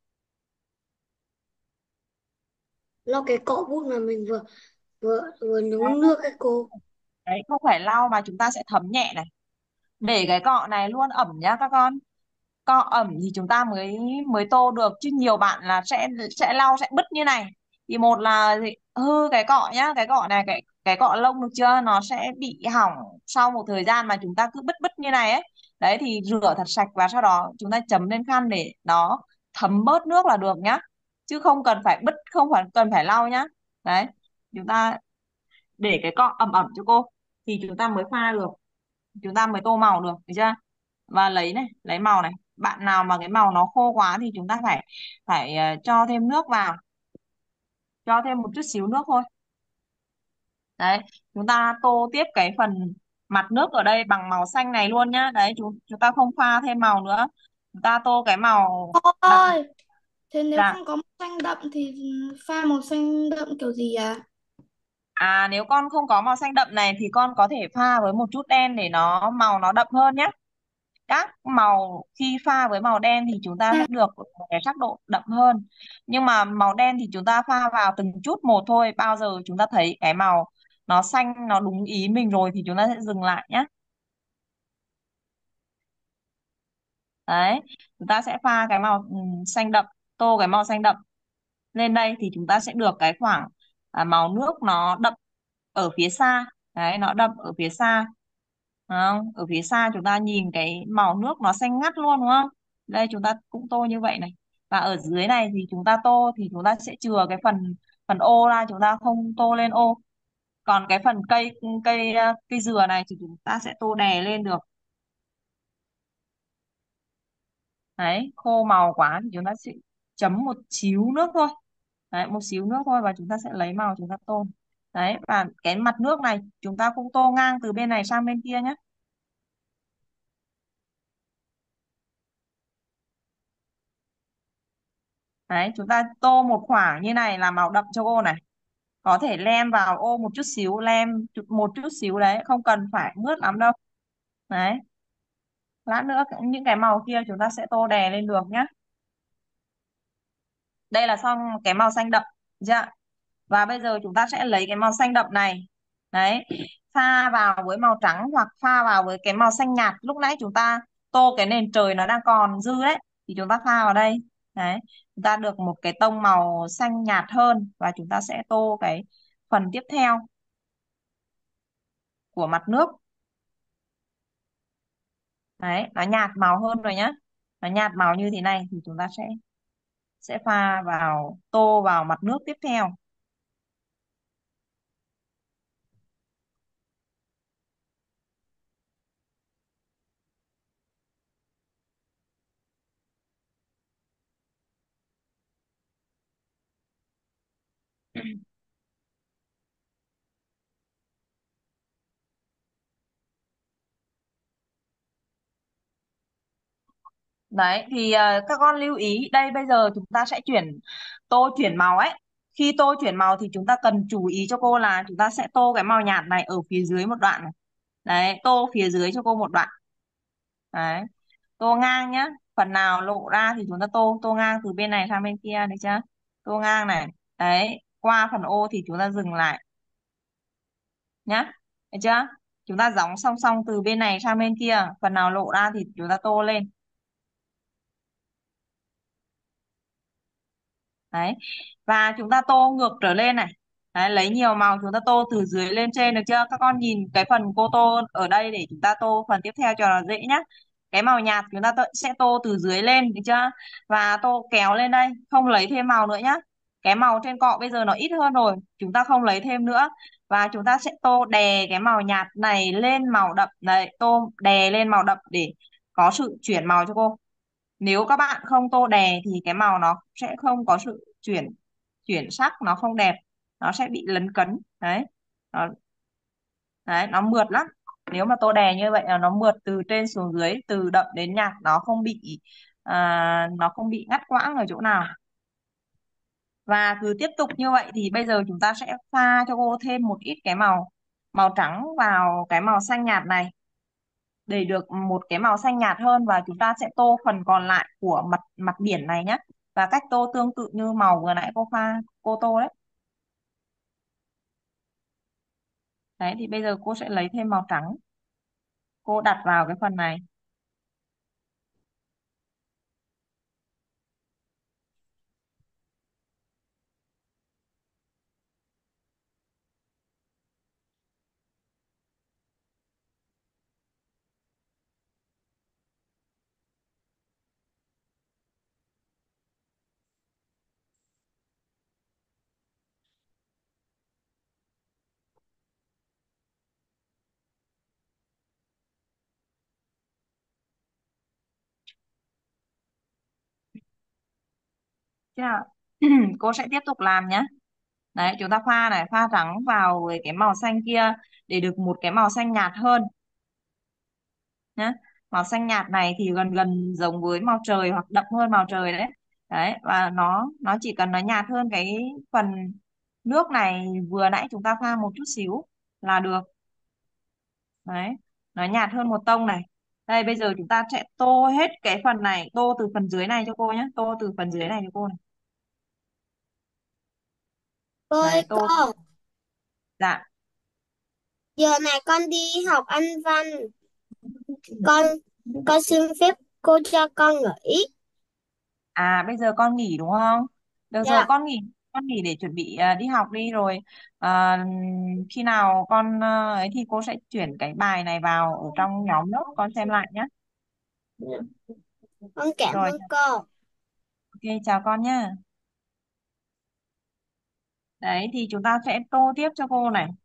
Lau cái cọ bút mà mình vừa vừa vừa nướng nước ấy cô. Đấy, không phải lau mà chúng ta sẽ thấm nhẹ này, để cái cọ này luôn ẩm nhá các con. Cọ ẩm thì chúng ta mới mới tô được, chứ nhiều bạn là sẽ sẽ lau sẽ bứt như này thì một là gì? Hư cái cọ nhá. Cái cọ này, cái cái cọ lông được chưa, nó sẽ bị hỏng sau một thời gian mà chúng ta cứ bứt bứt như này ấy. Đấy thì rửa thật sạch và sau đó chúng ta chấm lên khăn để nó thấm bớt nước là được nhá, chứ không cần phải bứt, không phải cần phải lau nhá. Đấy, chúng ta để cái cọ ẩm ẩm cho cô thì chúng ta mới pha được, chúng ta mới tô màu được, được chưa? Và lấy này, lấy màu này. Bạn nào mà cái màu nó khô quá thì chúng ta phải phải ờ, cho thêm nước vào, cho thêm một chút xíu nước thôi. Đấy, chúng ta tô tiếp cái phần mặt nước ở đây bằng màu xanh này luôn nhá. Đấy, chúng chúng ta không pha thêm màu nữa, chúng ta tô cái màu Cô đặc. ơi, thế nếu Dạ. không có màu xanh đậm thì pha màu xanh đậm kiểu gì à? À, nếu con không có màu xanh đậm này thì con có thể pha với một chút đen để nó màu nó đậm hơn nhé. Các màu khi pha với màu đen thì chúng ta sẽ được một cái sắc độ đậm hơn, nhưng mà màu đen thì chúng ta pha vào từng chút một thôi. Bao giờ chúng ta thấy cái màu nó xanh, nó đúng ý mình rồi thì chúng ta sẽ dừng lại nhé. Đấy, chúng ta sẽ pha cái màu ừ, xanh đậm, tô cái màu xanh đậm lên đây thì chúng ta sẽ được cái khoảng à, màu nước nó đậm ở phía xa. Đấy, nó đậm ở phía xa. Đúng không? Ở phía xa chúng ta nhìn cái màu nước nó xanh ngắt luôn đúng không? Đây chúng ta cũng tô như vậy này. Và ở dưới này thì chúng ta tô thì chúng ta sẽ chừa cái phần phần ô ra, chúng ta không tô lên ô. Còn cái phần cây cây ờ, cây dừa này thì chúng ta sẽ tô đè lên được. Đấy, khô màu quá thì chúng ta sẽ chấm một xíu nước thôi. Đấy, một xíu nước thôi, và chúng ta sẽ lấy màu chúng ta tô. Đấy, và cái mặt nước này chúng ta cũng tô ngang từ bên này sang bên kia nhé. Đấy, chúng ta tô một khoảng như này là màu đậm cho cô này. Có thể lem vào ô một chút xíu, lem chút- một chút xíu đấy, không cần phải mướt lắm đâu. Đấy, lát nữa những cái màu kia chúng ta sẽ tô đè lên được nhá. Đây là xong cái màu xanh đậm chưa? Và bây giờ chúng ta sẽ lấy cái màu xanh đậm này. Đấy, pha vào với màu trắng hoặc pha vào với cái màu xanh nhạt lúc nãy chúng ta tô cái nền trời nó đang còn dư đấy, thì chúng ta pha vào đây. Đấy, chúng ta được một cái tông màu xanh nhạt hơn, và chúng ta sẽ tô cái phần tiếp theo của mặt nước. Đấy, nó nhạt màu hơn rồi nhá. Nó nhạt màu như thế này thì chúng ta sẽ sẽ pha vào, tô vào mặt nước tiếp theo. Đấy thì ờ, các con lưu ý đây, bây giờ chúng ta sẽ chuyển, tô chuyển màu ấy. Khi tô chuyển màu thì chúng ta cần chú ý cho cô là chúng ta sẽ tô cái màu nhạt này ở phía dưới một đoạn này. Đấy, tô phía dưới cho cô một đoạn. Đấy, tô ngang nhá. Phần nào lộ ra thì chúng ta tô tô ngang từ bên này sang bên kia, được chưa? Tô ngang này. Đấy, qua phần ô thì chúng ta dừng lại nhá. Được chưa? Chúng ta gióng song song từ bên này sang bên kia, phần nào lộ ra thì chúng ta tô lên. Đấy, và chúng ta tô ngược trở lên này. Đấy, lấy nhiều màu chúng ta tô từ dưới lên trên, được chưa? Các con nhìn cái phần cô tô ở đây để chúng ta tô phần tiếp theo cho nó dễ nhá. Cái màu nhạt chúng ta tô, sẽ tô từ dưới lên, được chưa? Và tô kéo lên đây, không lấy thêm màu nữa nhá. Cái màu trên cọ bây giờ nó ít hơn rồi, chúng ta không lấy thêm nữa. Và chúng ta sẽ tô đè cái màu nhạt này lên màu đậm. Đấy, tô đè lên màu đậm để có sự chuyển màu cho cô. Nếu các bạn không tô đè thì cái màu nó sẽ không có sự chuyển chuyển sắc, nó không đẹp, nó sẽ bị lấn cấn. Đấy, nó, đấy nó mượt lắm. Nếu mà tô đè như vậy là nó mượt từ trên xuống dưới, từ đậm đến nhạt, nó không bị à, nó không bị ngắt quãng ở chỗ nào. Và cứ tiếp tục như vậy thì bây giờ chúng ta sẽ pha cho cô thêm một ít cái màu màu trắng vào cái màu xanh nhạt này, để được một cái màu xanh nhạt hơn, và chúng ta sẽ tô phần còn lại của mặt mặt biển này nhé. Và cách tô tương tự như màu vừa nãy cô pha cô tô đấy. Đấy thì bây giờ cô sẽ lấy thêm màu trắng, cô đặt vào cái phần này. Thế nào? Cô sẽ tiếp tục làm nhé. Đấy, chúng ta pha này, pha trắng vào với cái màu xanh kia để được một cái màu xanh nhạt hơn nhé. Màu xanh nhạt này thì gần gần giống với màu trời hoặc đậm hơn màu trời đấy. Đấy, và nó nó chỉ cần nó nhạt hơn cái phần nước này vừa nãy chúng ta pha một chút xíu là được. Đấy, nó nhạt hơn một tông này. Đây, bây giờ chúng ta sẽ tô hết cái phần này, tô từ phần dưới này cho cô nhé, tô từ phần dưới này cho cô này. Ơi Đấy, tô. con, Dạ. giờ này con đi học Anh văn, con con xin phép cô cho con nghỉ. À, bây giờ con nghỉ đúng không? Được rồi, Dạ. con nghỉ, con nghỉ để chuẩn bị à, đi học đi rồi. À, khi nào con à, ấy thì cô sẽ chuyển cái bài này vào ở trong nhóm lớp con xem lại nhé. Con cảm Rồi, ơn cô. ok, chào con nhé. Đấy thì chúng ta sẽ tô tiếp cho cô này.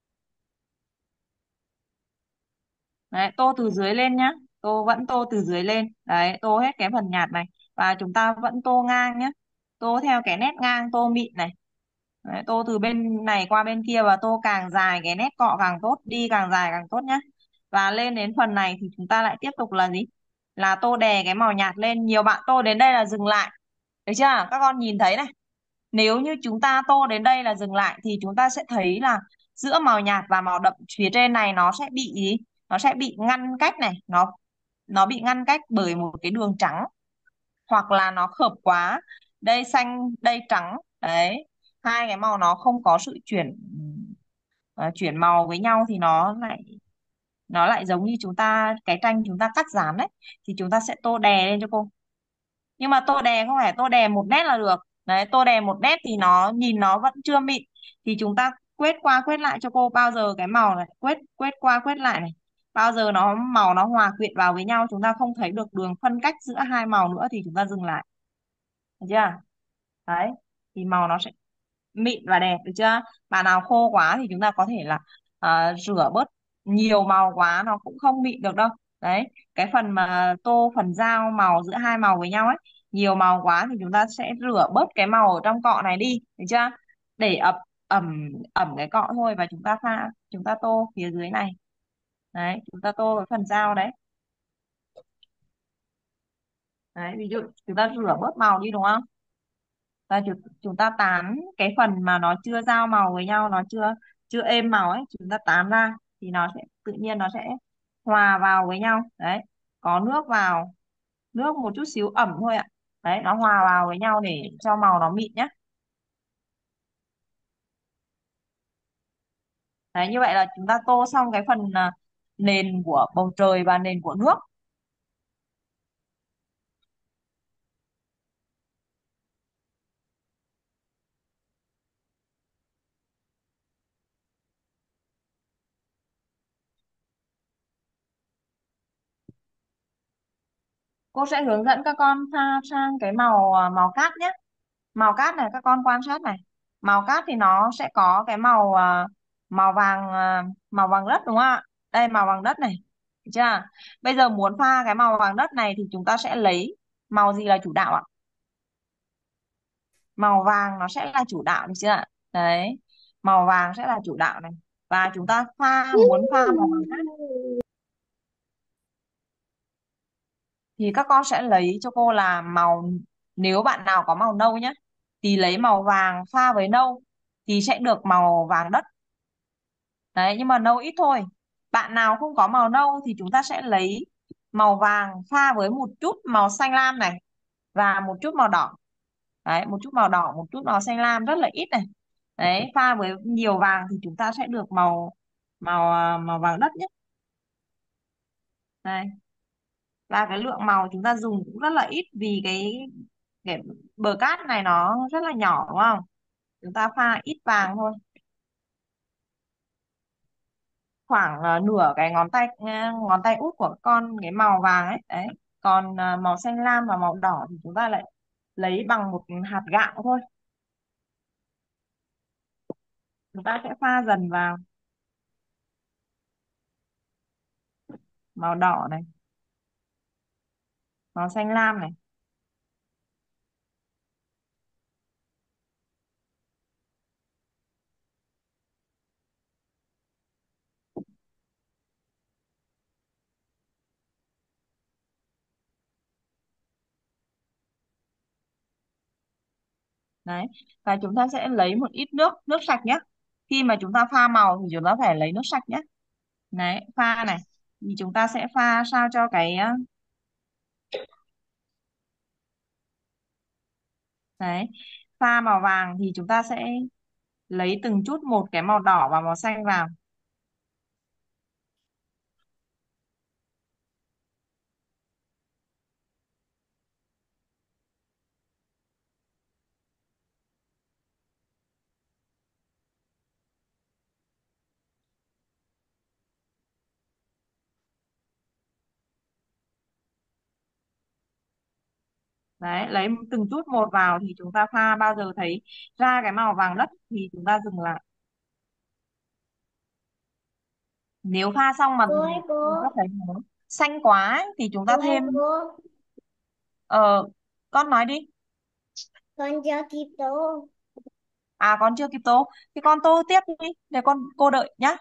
Đấy, tô từ dưới lên nhá. Tô vẫn tô từ dưới lên. Đấy, tô hết cái phần nhạt này. Và chúng ta vẫn tô ngang nhé. tô theo cái nét ngang tô mịn này. Đấy, tô từ bên này qua bên kia và tô càng dài cái nét cọ càng tốt, đi càng dài càng tốt nhá. Và lên đến phần này thì chúng ta lại tiếp tục là gì? Là tô đè cái màu nhạt lên. Nhiều bạn tô đến đây là dừng lại. Được chưa? Các con nhìn thấy này. Nếu như chúng ta tô đến đây là dừng lại thì chúng ta sẽ thấy là giữa màu nhạt và màu đậm phía trên này nó sẽ bị gì? Nó sẽ bị ngăn cách này, nó nó bị ngăn cách bởi một cái đường trắng, hoặc là nó khớp quá, đây xanh đây trắng đấy, hai cái màu nó không có sự chuyển ờ, chuyển màu với nhau thì nó lại nó lại giống như chúng ta cái tranh chúng ta cắt dán đấy, thì chúng ta sẽ tô đè lên cho cô. Nhưng mà tô đè không phải tô đè một nét là được đấy, tô đè một nét thì nó nhìn nó vẫn chưa mịn, thì chúng ta quét qua quét lại cho cô, bao giờ cái màu này quét quét qua quét lại này, bao giờ nó màu nó hòa quyện vào với nhau, chúng ta không thấy được đường phân cách giữa hai màu nữa thì chúng ta dừng lại. Được chưa? Đấy, thì màu nó sẽ mịn và đẹp, được chưa? Bạn nào khô quá thì chúng ta có thể là à, rửa bớt, nhiều màu quá nó cũng không mịn được đâu. Đấy, cái phần mà tô phần giao màu giữa hai màu với nhau ấy, nhiều màu quá thì chúng ta sẽ rửa bớt cái màu ở trong cọ này đi, được chưa? Để ẩm ẩm ẩm cái cọ thôi, và chúng ta pha, chúng ta tô phía dưới này. Đấy, chúng ta tô cái phần giao đấy. Đấy, ví dụ chúng ta rửa bớt màu đi đúng không? Và chúng, chúng ta tán cái phần mà nó chưa giao màu với nhau, nó chưa chưa êm màu ấy, chúng ta tán ra thì nó sẽ tự nhiên nó sẽ hòa vào với nhau. Đấy, có nước vào, nước một chút xíu ẩm thôi ạ. Đấy, nó hòa vào với nhau để cho màu nó mịn nhé. Đấy, như vậy là chúng ta tô xong cái phần à, nền của bầu trời và nền của nước. Cô sẽ hướng dẫn các con pha sang cái màu à, màu cát nhé. Màu cát này các con quan sát này, màu cát thì nó sẽ có cái màu à, màu vàng à, màu vàng đất đúng không ạ? Đây màu vàng đất này, được chưa? Bây giờ muốn pha cái màu vàng đất này thì chúng ta sẽ lấy màu gì là chủ đạo ạ? Màu vàng nó sẽ là chủ đạo, được chưa ạ? Đấy, màu vàng sẽ là chủ đạo này, và chúng ta pha, muốn pha màu vàng cát thì các con sẽ lấy cho cô là màu, nếu bạn nào có màu nâu nhé thì lấy màu vàng pha với nâu thì sẽ được màu vàng đất. Đấy, nhưng mà nâu ít thôi. Bạn nào không có màu nâu thì chúng ta sẽ lấy màu vàng pha với một chút màu xanh lam này và một chút màu đỏ. Đấy, một chút màu đỏ, một chút màu xanh lam rất là ít này. Đấy, pha với nhiều vàng thì chúng ta sẽ được màu màu à, màu vàng đất nhé. Đây, và cái lượng màu chúng ta dùng cũng rất là ít vì cái cái bờ cát này nó rất là nhỏ đúng không? Chúng ta pha ít vàng thôi, khoảng à, nửa cái ngón tay à, ngón tay út của con cái màu vàng ấy đấy. Còn à, màu xanh lam và màu đỏ thì chúng ta lại lấy bằng một hạt gạo thôi. Chúng ta sẽ pha dần vào màu đỏ này, màu xanh lam này. Đấy, và chúng ta sẽ lấy một ít nước nước sạch nhé. Khi mà chúng ta pha màu thì chúng ta phải lấy nước sạch nhé. Đấy, pha này thì chúng ta sẽ pha sao cho cái à, đấy, pha màu vàng thì chúng ta sẽ lấy từng chút một cái màu đỏ và màu xanh vào. Đấy, lấy từng chút một vào thì chúng ta pha, bao giờ thấy ra cái màu vàng đất thì chúng ta dừng lại. Nếu pha xong mà Cô ơi cô, chúng ta thấy nó xanh quá ấy, thì chúng cô ta ơi thêm cô, ờ con nói đi. Con chưa kịp tô. À con chưa kịp tô, thì con tô tiếp đi để con cô đợi nhá.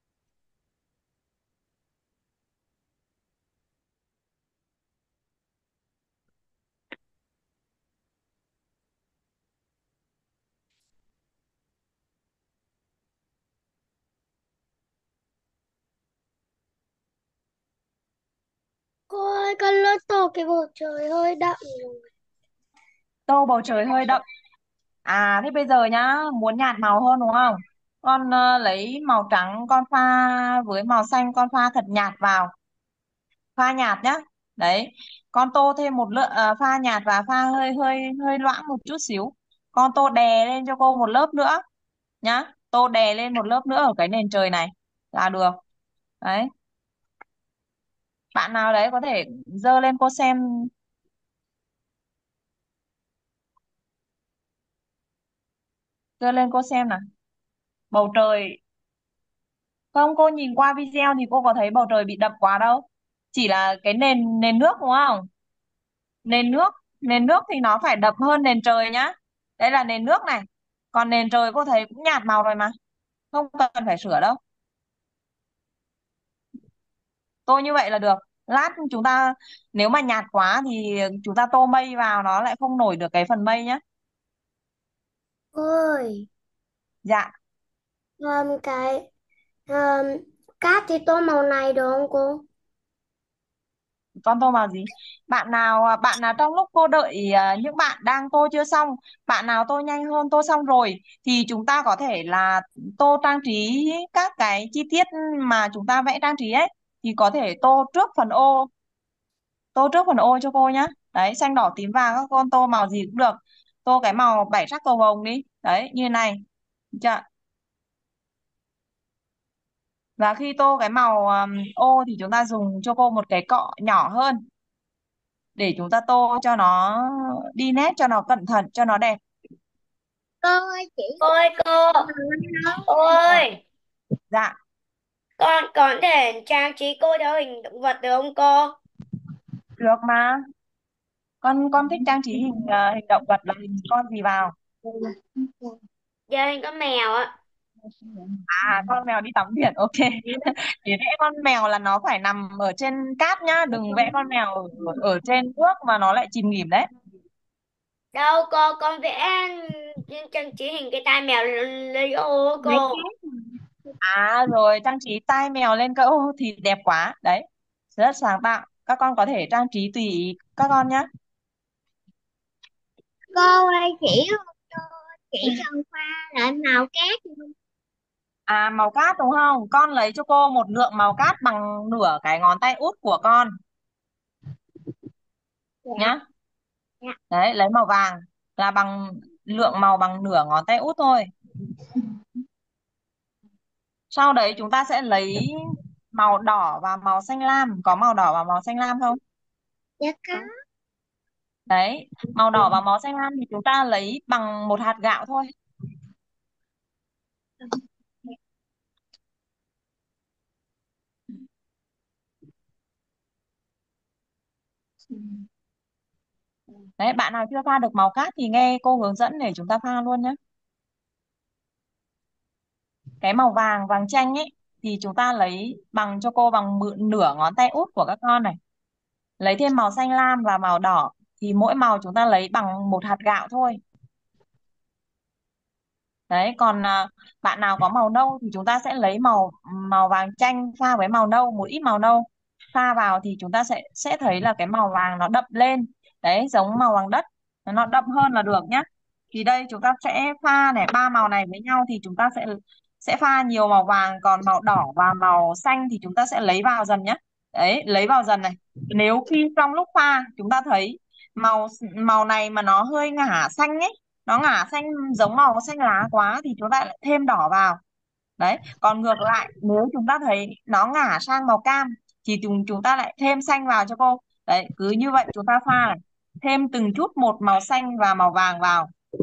Cô ơi, con lỡ tô cái bầu trời hơi đậm rồi. Tô bầu trời hơi đậm. À thế bây giờ nhá, muốn nhạt màu hơn đúng không? Con ờ, lấy màu trắng con pha với màu xanh, con pha thật nhạt vào, pha nhạt nhá. Đấy, con tô thêm một lượng ờ, pha nhạt và pha hơi hơi hơi loãng một chút xíu. Con tô đè lên cho cô một lớp nữa nhá. Tô đè lên một lớp nữa ở cái nền trời này là được. Đấy, bạn nào đấy có thể dơ lên cô xem, dơ lên cô xem nào. Bầu trời, không, cô nhìn qua video thì cô có thấy bầu trời bị đậm quá đâu. Chỉ là cái nền nền nước đúng không? Nền nước, nền nước thì nó phải đậm hơn nền trời nhá. Đây là nền nước này. Còn nền trời cô thấy cũng nhạt màu rồi mà. Không cần phải sửa đâu. Tô như vậy là được. Lát chúng ta nếu mà nhạt quá thì chúng ta tô mây vào nó lại không nổi được cái phần mây nhá. Ơi, Dạ, um, cái um, cát thì tô màu này được không cô? con tô màu gì? Bạn nào à, bạn nào trong lúc cô đợi à, những bạn đang tô chưa xong, bạn nào tô nhanh hơn tô xong rồi thì chúng ta có thể là tô trang trí các cái chi tiết mà chúng ta vẽ trang trí ấy, thì có thể tô trước phần ô, tô trước phần ô cho cô nhá. Đấy, xanh đỏ tím vàng các con tô màu gì cũng được. Tô cái màu bảy sắc cầu vồng đi, đấy như này. Được chưa? Và khi tô cái màu um, ô thì chúng ta dùng cho cô một cái cọ nhỏ hơn để chúng ta tô cho nó đi nét, cho nó cẩn thận, cho nó đẹp. Cô ơi, chỉ Cô ơi cô, cô ơi, Dạ, con có thể trang trí cô theo hình động vật được không cô? được mà. Con con thích trang trí hình ờ, hình động vật là hình con gì vào? Dạ hình con mèo ạ. À, con mèo đi tắm biển, ok. Thì vẽ con mèo là nó phải nằm ở trên cát nhá, đừng vẽ con mèo ở, ở trên nước mà nó lại chìm nghỉm đấy. Đâu cô, con vẽ trang trí hình cái tai mèo lấy ô Đấy. cô. À rồi, trang trí tai mèo lên cậu thì đẹp quá đấy, rất sáng tạo. Các con có thể trang trí tùy ý các con nhé. Cô ơi, chỉ chỉ cần pha lại màu cát luôn. À màu cát đúng không, con lấy cho cô một lượng màu cát bằng nửa cái ngón tay út của con Dạ, nhá. dạ. Đấy, lấy màu vàng là bằng lượng màu bằng nửa ngón tay út thôi. Sau đấy chúng ta sẽ lấy màu đỏ và màu xanh lam. Có màu đỏ và màu xanh lam không? Dạ có. Đấy, màu đỏ và màu xanh lam thì chúng ta lấy bằng một hạt gạo thôi. Đấy, bạn nào chưa pha được màu cát thì nghe cô hướng dẫn để chúng ta pha luôn nhé. Cái màu vàng, vàng chanh ấy thì chúng ta lấy bằng cho cô bằng mự- nửa ngón tay út của các con này. Lấy thêm màu xanh lam và màu đỏ thì mỗi màu chúng ta lấy bằng một hạt gạo thôi. Đấy, còn à, bạn nào có màu nâu thì chúng ta sẽ lấy màu màu vàng chanh pha với màu nâu, một ít màu nâu pha vào thì chúng ta sẽ sẽ thấy là cái màu vàng nó đậm lên. Đấy, giống màu vàng đất, nó đậm hơn là được nhá. Thì đây chúng ta sẽ pha này, ba màu này với nhau thì chúng ta sẽ sẽ pha nhiều màu vàng, còn màu đỏ và màu xanh thì chúng ta sẽ lấy vào dần nhá. Đấy, lấy vào dần này. Nếu khi trong lúc pha chúng ta thấy màu màu này mà nó hơi ngả xanh ấy, nó ngả xanh giống màu xanh lá quá thì chúng ta lại thêm đỏ vào. Đấy, còn ngược lại nếu chúng ta thấy nó ngả sang màu cam thì chúng chúng ta lại thêm xanh vào cho cô. Đấy, cứ như vậy chúng ta pha này, thêm từng chút một màu xanh và màu vàng vào.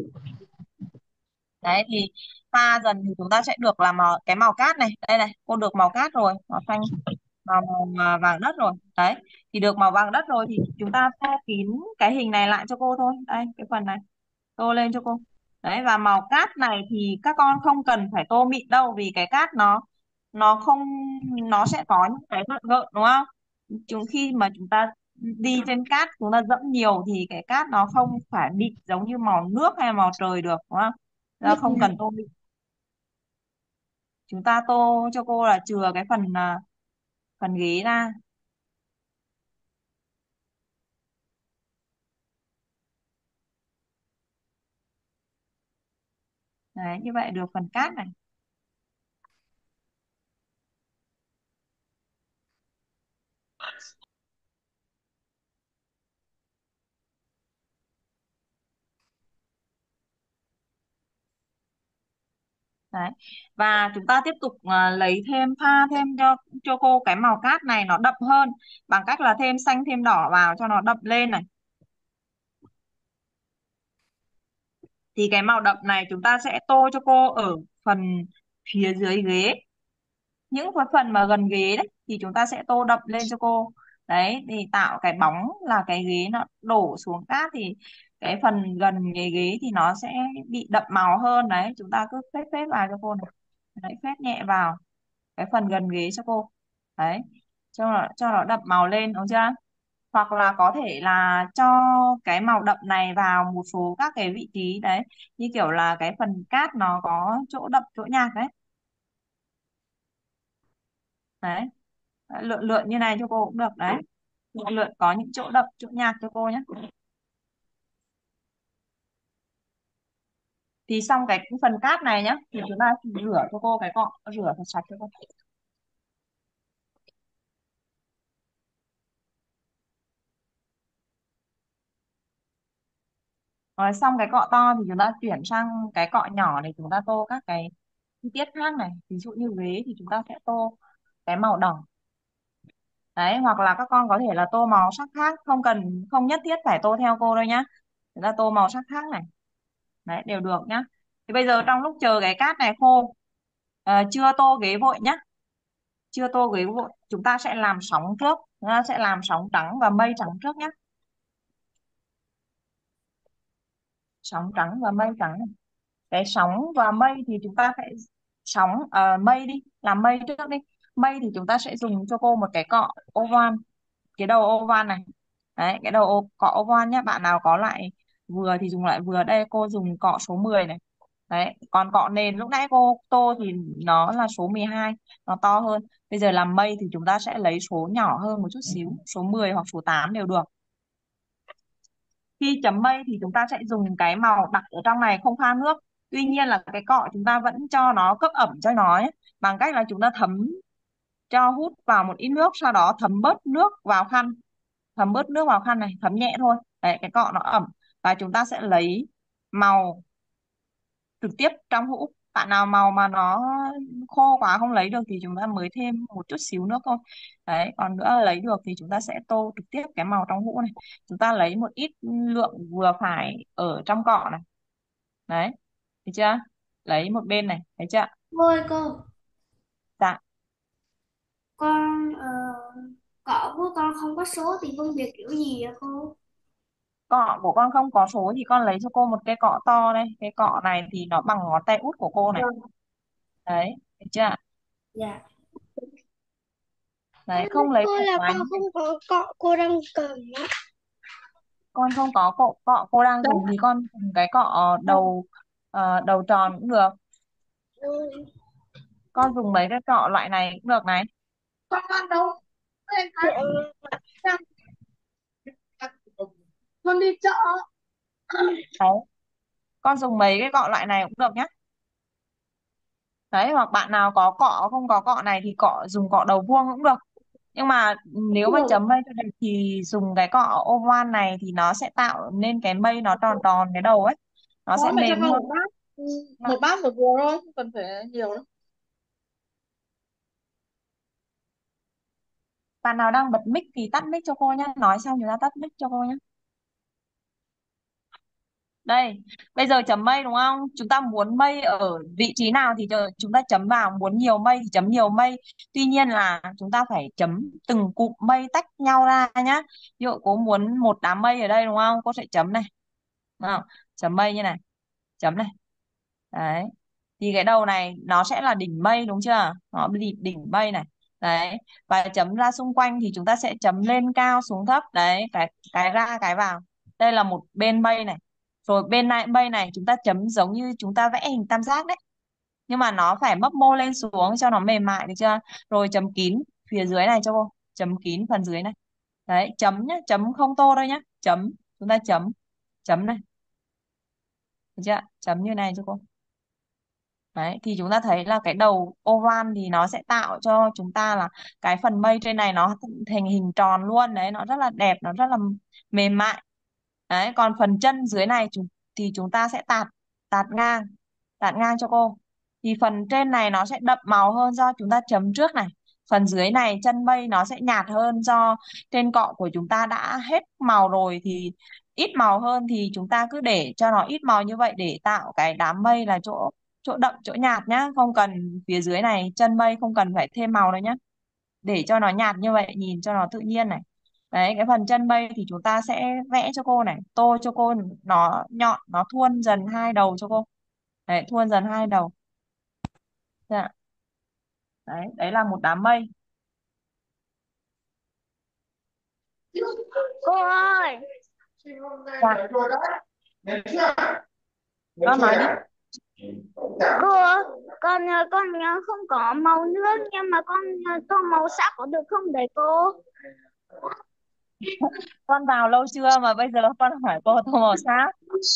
Đấy thì pha dần thì chúng ta sẽ được là màu cái màu cát này. Đây này, cô được màu cát rồi, màu xanh, màu, màu à, vàng đất rồi. Đấy, thì được màu vàng đất rồi thì chúng ta pha kín cái hình này lại cho cô thôi. Đây, cái phần này tô lên cho cô. Đấy, và màu cát này thì các con không cần phải tô mịn đâu, vì cái cát nó nó không, nó sẽ có những cái gợn gợn đúng không? Chúng khi mà chúng ta đi trên cát chúng ta dẫm nhiều thì cái cát nó không phải mịn giống như màu nước hay màu trời được đúng không? Nó Biết không nè. cần tô mịn. Chúng ta tô cho cô là chừa cái phần à, phần ghế ra. Đấy, như vậy được phần cát này. Đấy. Và chúng ta tiếp tục à, lấy thêm, pha thêm cho cho cô cái màu cát này nó đậm hơn bằng cách là thêm xanh thêm đỏ vào cho nó đậm lên này. Thì cái màu đậm này chúng ta sẽ tô cho cô ở phần phía dưới ghế, những cái phần mà gần ghế đấy thì chúng ta sẽ tô đậm lên cho cô. Đấy, thì tạo cái bóng là cái ghế nó đổ xuống cát thì cái phần gần cái ghế thì nó sẽ bị đậm màu hơn. Đấy, chúng ta cứ phết phết vào cho cô này. Đấy, phết nhẹ vào cái phần gần ghế cho cô. Đấy, cho nó cho nó đậm màu lên đúng chưa? Hoặc là có thể là cho cái màu đậm này vào một số các cái vị trí đấy, như kiểu là cái phần cát nó có chỗ đậm chỗ nhạt đấy. Đấy, lượn lượn như này cho cô cũng được đấy, lượn lượn có những chỗ đậm chỗ nhạt cho cô nhé. Thì xong cái phần cát này nhá thì chúng ta rửa cho cô cái cọ, rửa thật sạch cho cô. Rồi xong cái cọ to thì chúng ta chuyển sang cái cọ nhỏ để chúng ta tô các cái chi tiết khác này. Ví dụ như ghế thì chúng ta sẽ tô cái màu đỏ. Đấy, hoặc là các con có thể là tô màu sắc khác, không cần, không nhất thiết phải tô theo cô đâu nhá. Chúng ta tô màu sắc khác này. Đấy, đều được nhá. Thì bây giờ trong lúc chờ cái cát này khô, ờ, chưa tô ghế vội nhá. Chưa tô ghế vội, chúng ta sẽ làm sóng trước. Chúng ta sẽ làm sóng trắng và mây trắng trước nhá. Sóng trắng và mây trắng này. Cái sóng và mây thì chúng ta phải sóng ờ, mây đi, làm mây trước đi. Mây thì chúng ta sẽ dùng cho cô một cái cọ oval, cái đầu oval này. Đấy, cái đầu ô- cọ oval nhé, bạn nào có loại vừa thì dùng loại vừa, đây cô dùng cọ số mười này. Đấy, còn cọ nền lúc nãy cô tô thì nó là số mười hai, nó to hơn. Bây giờ làm mây thì chúng ta sẽ lấy số nhỏ hơn một chút xíu, số mười hoặc số tám đều được. Khi chấm mây thì chúng ta sẽ dùng cái màu đặc ở trong này, không pha nước. Tuy nhiên là cái cọ chúng ta vẫn cho nó cấp ẩm cho nó ấy, bằng cách là chúng ta thấm, cho hút vào một ít nước, sau đó thấm bớt nước vào khăn, thấm bớt nước vào khăn này, thấm nhẹ thôi. Đấy, cái cọ nó ẩm. Và chúng ta sẽ lấy màu trực tiếp trong hũ. Bạn nào màu mà nó khô quá không lấy được thì chúng ta mới thêm một chút xíu nước thôi. Đấy, còn nữa lấy được thì chúng ta sẽ tô trực tiếp cái màu trong hũ này. Chúng ta lấy một ít lượng vừa phải ở trong cọ này. Đấy, thấy chưa? Lấy một bên này, thấy chưa? Cô ơi cô, Dạ. con ờ, cọ của con không có số thì phân biệt kiểu gì vậy cô? Cọ của con không có số thì con lấy cho cô một cái cọ to đây. Cái cọ này thì nó bằng ngón tay út của cô này. Vâng. Đấy, thấy chưa? Dạ. Đấy, không lấy Cô cọ là quá con không có cọ cô đang cần á. con không có cọ, cọ cô đang dùng thì con dùng cái cọ đầu ờ, đầu tròn cũng được. Ừ. Con dùng mấy cái cọ loại này cũng được này. Con ăn đâu? Dạ. Con đi chợ. Đấy, con dùng mấy cái cọ loại này cũng được nhé. Đấy, hoặc bạn nào có cọ không có cọ này thì cọ dùng cọ đầu vuông cũng được. Nhưng mà nếu mà chấm mây cho đẹp thì dùng cái cọ oval này thì nó sẽ tạo nên cái mây nó tròn tròn cái đầu ấy, nó sẽ Có mẹ cho mềm con hơn. một bát. Ừ, một bát một vừa thôi, không cần phải nhiều đâu. Bạn nào đang bật mic thì tắt mic cho cô nhé, nói xong chúng ta tắt mic cho cô nhé. Đây, bây giờ chấm mây đúng không? Chúng ta muốn mây ở vị trí nào thì chờ- chúng ta chấm vào, muốn nhiều mây thì chấm nhiều mây. Tuy nhiên là chúng ta phải chấm từng cụm mây tách nhau ra nhá. Ví dụ cô muốn một đám mây ở đây đúng không? Cô sẽ chấm này. Đúng không? chấm mây như này, chấm này. Đấy, thì cái đầu này nó sẽ là đỉnh mây đúng chưa, nó đỉnh đỉnh mây này. Đấy, và chấm ra xung quanh thì chúng ta sẽ chấm lên cao xuống thấp. Đấy, cái cái ra cái vào. Đây là một bên mây này, rồi bên này mây này chúng ta chấm giống như chúng ta vẽ hình tam giác đấy, nhưng mà nó phải mấp mô lên xuống cho nó mềm mại được chưa. Rồi chấm kín phía dưới này cho cô, chấm kín phần dưới này. Đấy, chấm nhá, chấm không tô đâu nhá, chấm, chúng ta chấm, chấm này, được chưa, chấm như này cho cô. Đấy, thì chúng ta thấy là cái đầu oval thì nó sẽ tạo cho chúng ta là cái phần mây trên này nó thành hình tròn luôn. Đấy, nó rất là đẹp, nó rất là mềm mại. Đấy, còn phần chân dưới này chúng thì chúng ta sẽ tạt, tạt ngang, tạt ngang cho cô. Thì phần trên này nó sẽ đậm màu hơn do chúng ta chấm trước này. Phần dưới này chân mây nó sẽ nhạt hơn do trên cọ của chúng ta đã hết màu rồi, thì ít màu hơn thì chúng ta cứ để cho nó ít màu như vậy để tạo cái đám mây là chỗ chỗ đậm chỗ nhạt nhá, không cần phía dưới này chân mây không cần phải thêm màu đâu nhá, để cho nó nhạt như vậy nhìn cho nó tự nhiên này. Đấy, cái phần chân mây thì chúng ta sẽ vẽ cho cô này, tô cho cô, nó nhọn, nó thuôn dần hai đầu cho cô. Đấy, thuôn dần hai đầu. Dạ. Đấy, đấy là một đám mây. Cô ơi, Dạ, con nói đi. cô ơi, con ờ, con ờ, không có màu nước nhưng mà con ờ, tô màu sắc có được không đấy cô? Con vào lâu chưa mà bây giờ con hỏi cô tô màu sắc?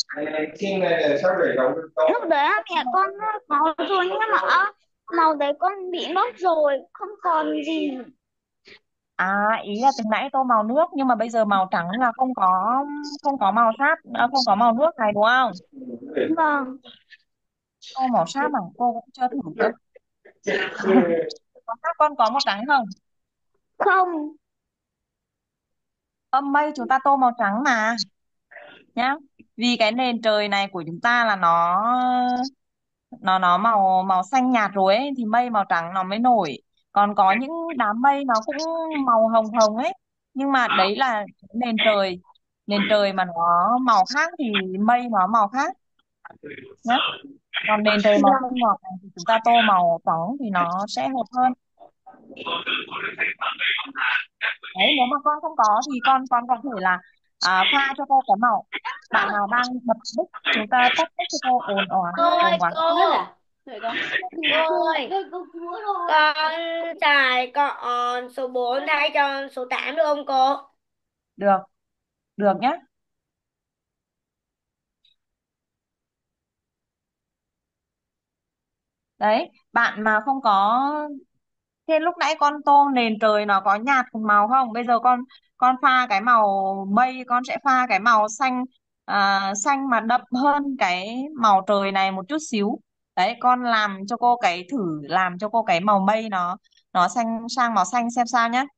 Lúc đấy á, mẹ con ờ, có rồi nhưng mà ờ, màu đấy con bị mất rồi, không còn gì. À, ý là từ nãy tô màu nước nhưng mà bây giờ màu trắng là không có, không có màu sáp, à, không có màu nước này đúng không? Vâng, Tô màu sáp mà cô cũng chưa thử cơ. Màu sáp con có màu trắng không? không. Âm mây chúng ta tô màu trắng mà nhá. Vì cái nền trời này của chúng ta là nó nó nó màu màu xanh nhạt rồi ấy, thì mây màu trắng nó mới nổi. Còn có những đám mây nó cũng màu hồng hồng ấy, nhưng mà đấy là nền trời, nền trời mà nó màu khác thì mây nó màu khác nhá. Còn nền trời màu xanh ngọc này thì chúng ta tô màu trắng thì nó sẽ hợp hơn. Đấy, nếu mà con không có thì con con có thể là à, pha cho cô cái màu. Bạn nào đang bật mic chúng ta tắt mic cho cô, ồn ào Cô ơi, ồn quá. cô. Đợi con. Cô ơi, con xài con số bốn thay cho số tám được không cô? Được, được nhá. Đấy, bạn mà không có, thế lúc nãy con tô nền trời nó có nhạt cùng màu không? Bây giờ con con pha cái màu mây, con sẽ pha cái màu xanh, à, xanh mà đậm hơn cái màu trời này một chút xíu. Đấy, con làm cho cô cái thử làm cho cô cái màu mây nó nó xanh sang màu xanh xem sao nhá.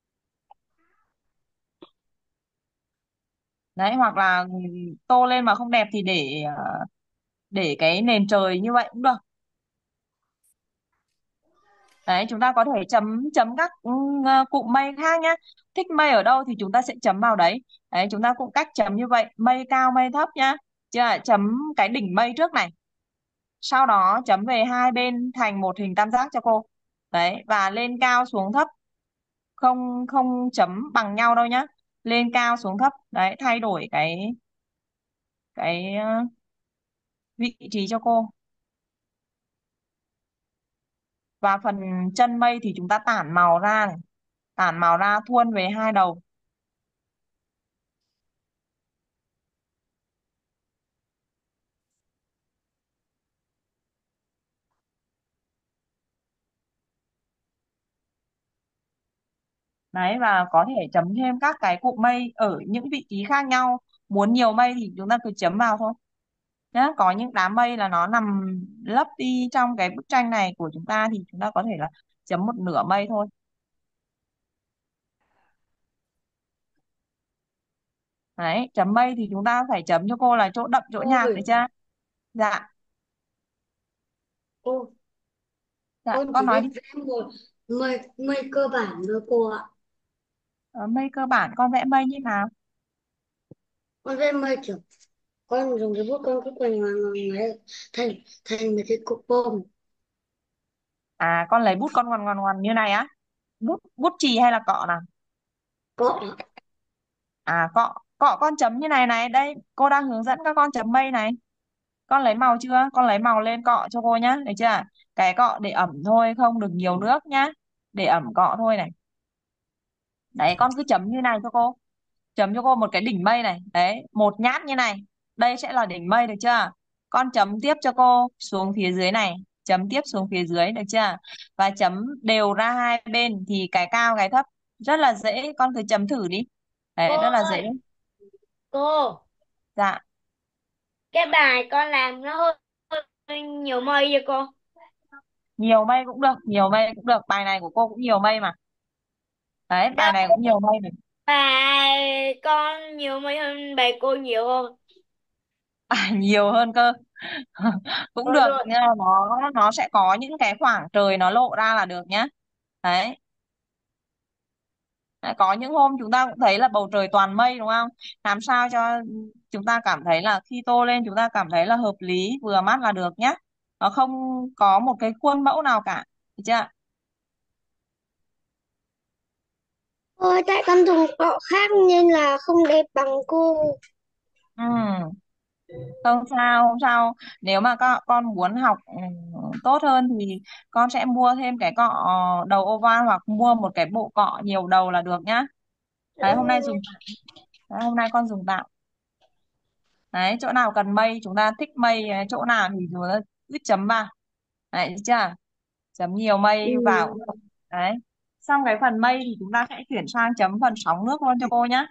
Đấy, hoặc là ừ, tô lên mà không đẹp thì để ờ, để cái nền trời như vậy cũng được. Đấy, chúng ta có thể chấm chấm các ừ, ờ, cụm mây khác nhé. Thích mây ở đâu thì chúng ta sẽ chấm vào đấy. Đấy, chúng ta cũng cách chấm như vậy, mây cao mây thấp nhá. Chưa, chấm cái đỉnh mây trước này. Sau đó chấm về hai bên thành một hình tam giác cho cô. Đấy, và lên cao xuống thấp, không không chấm bằng nhau đâu nhá. Lên cao xuống thấp, đấy, thay đổi cái cái ờ, vị trí cho cô. Và phần chân mây thì chúng ta tản màu ra này. Tản màu ra thuôn về hai đầu. Đấy, và có thể chấm thêm các cái cụm mây ở những vị trí khác nhau. Muốn nhiều mây thì chúng ta cứ chấm vào thôi nhá. Có những đám mây là nó nằm lấp đi trong cái bức tranh này của chúng ta thì chúng ta có thể là chấm một nửa mây thôi. Đấy, chấm mây thì chúng ta phải chấm cho cô là chỗ đậm chỗ nhạt đấy Ôi, chưa. Dạ. cô, Dạ, con con chỉ nói biết đi. vẽ một mây mây cơ bản thôi cô ạ. Ờ, mây cơ bản con vẽ mây như nào? Con vẽ mây kiểu con dùng cái bút con cứ quay ngoằn ngoằn ngoằn thành thành mấy cái cục bông. À con lấy bút con ngoằn ngoằn ngoằn như này á? Bút bút chì hay là cọ nào? Có. À cọ, cọ con chấm như này này, đây cô đang hướng dẫn các con chấm mây này. Con lấy màu chưa? Con lấy màu lên cọ cho cô nhá, được chưa? Cái cọ để ẩm thôi, không được nhiều nước nhá. Để ẩm cọ thôi này. Đấy con cứ chấm như này cho cô. Chấm cho cô một cái đỉnh mây này. Đấy, một nhát như này. Đây sẽ là đỉnh mây, được chưa? Con chấm tiếp cho cô xuống phía dưới này. Chấm tiếp xuống phía dưới, được chưa? Và chấm đều ra hai bên thì cái cao cái thấp. Rất là dễ, con cứ chấm thử đi. Cô Đấy, rất là dễ. ơi, cô, Dạ, cái bài con làm nó hơi, hơi nhiều mây vậy cô. nhiều mây cũng được, nhiều mây cũng được. Bài này của cô cũng nhiều mây mà. Đấy, bài Đâu, này cũng nhiều mây này. bài con nhiều mây hơn bài cô nhiều hơn. À, nhiều hơn cơ. Cũng Rồi được, rồi. nhưng mà nó nó sẽ có những cái khoảng trời nó lộ ra là được nhá. Đấy. Đấy, có những hôm chúng ta cũng thấy là bầu trời toàn mây đúng không? Làm sao cho chúng ta cảm thấy là khi tô lên chúng ta cảm thấy là hợp lý, vừa mắt là được nhá. Nó không có một cái khuôn mẫu nào cả. Được chưa? Ôi, tại con dùng cọ khác nên là không đẹp bằng cô. Ừ. Không sao, không sao. Nếu mà con, con muốn học ừ, tốt hơn thì con sẽ mua thêm cái cọ đầu oval hoặc mua một cái bộ cọ nhiều đầu là được nhá. Đấy, hôm nay dùng đấy, hôm nay con dùng tạm. Đấy, chỗ nào cần mây, chúng ta thích mây, chỗ nào thì chúng ta cứ chấm vào. Đấy, được chưa? Chấm nhiều mây vào cũng được. Ừ. Đấy. Xong cái phần mây thì chúng ta sẽ chuyển sang chấm phần sóng nước luôn cho cô nhá.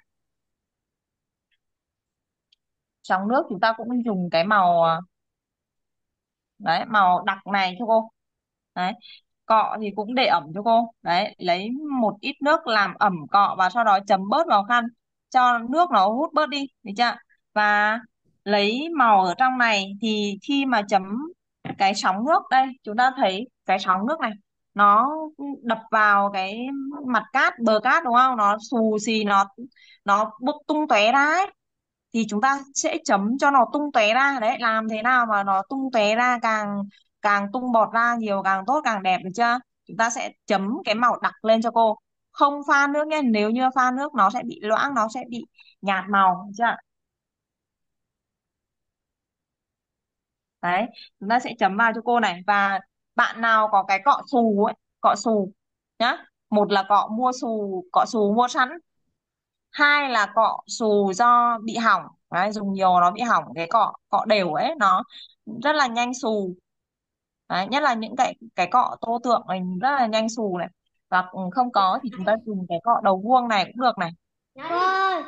Sóng nước chúng ta cũng dùng cái màu à, đấy màu đặc này cho cô. Đấy, cọ thì cũng để ẩm cho cô. Đấy, lấy một ít nước làm ẩm cọ và sau đó chấm bớt vào khăn cho nước nó hút bớt đi, được chưa? Và lấy màu ở trong này thì khi mà chấm cái sóng nước, đây chúng ta thấy cái sóng nước này nó đập vào cái mặt cát, bờ cát đúng không? Nó xù xì, nó nó bốc tung tóe ra ấy, thì chúng ta sẽ chấm cho nó tung tóe ra. Đấy, làm thế nào mà nó tung tóe ra, càng càng tung bọt ra nhiều càng tốt, càng đẹp, được chưa? Chúng ta sẽ chấm cái màu đặc lên cho cô, không pha nước nhé. Nếu như pha nước nó sẽ bị loãng, nó sẽ bị nhạt màu, được chưa? Đấy, chúng ta sẽ chấm vào cho cô này. Và bạn nào có cái cọ xù ấy, cọ xù nhá, một là cọ mua xù, cọ xù mua sẵn, hai là cọ xù do bị hỏng. Đấy, dùng nhiều nó bị hỏng, cái cọ cọ đều ấy nó rất là nhanh xù. Đấy, nhất là những cái cái cọ tô tượng này rất là nhanh xù này. Và ừ, không có thì chúng ta dùng cái cọ đầu vuông này cũng được này. Cô ơi,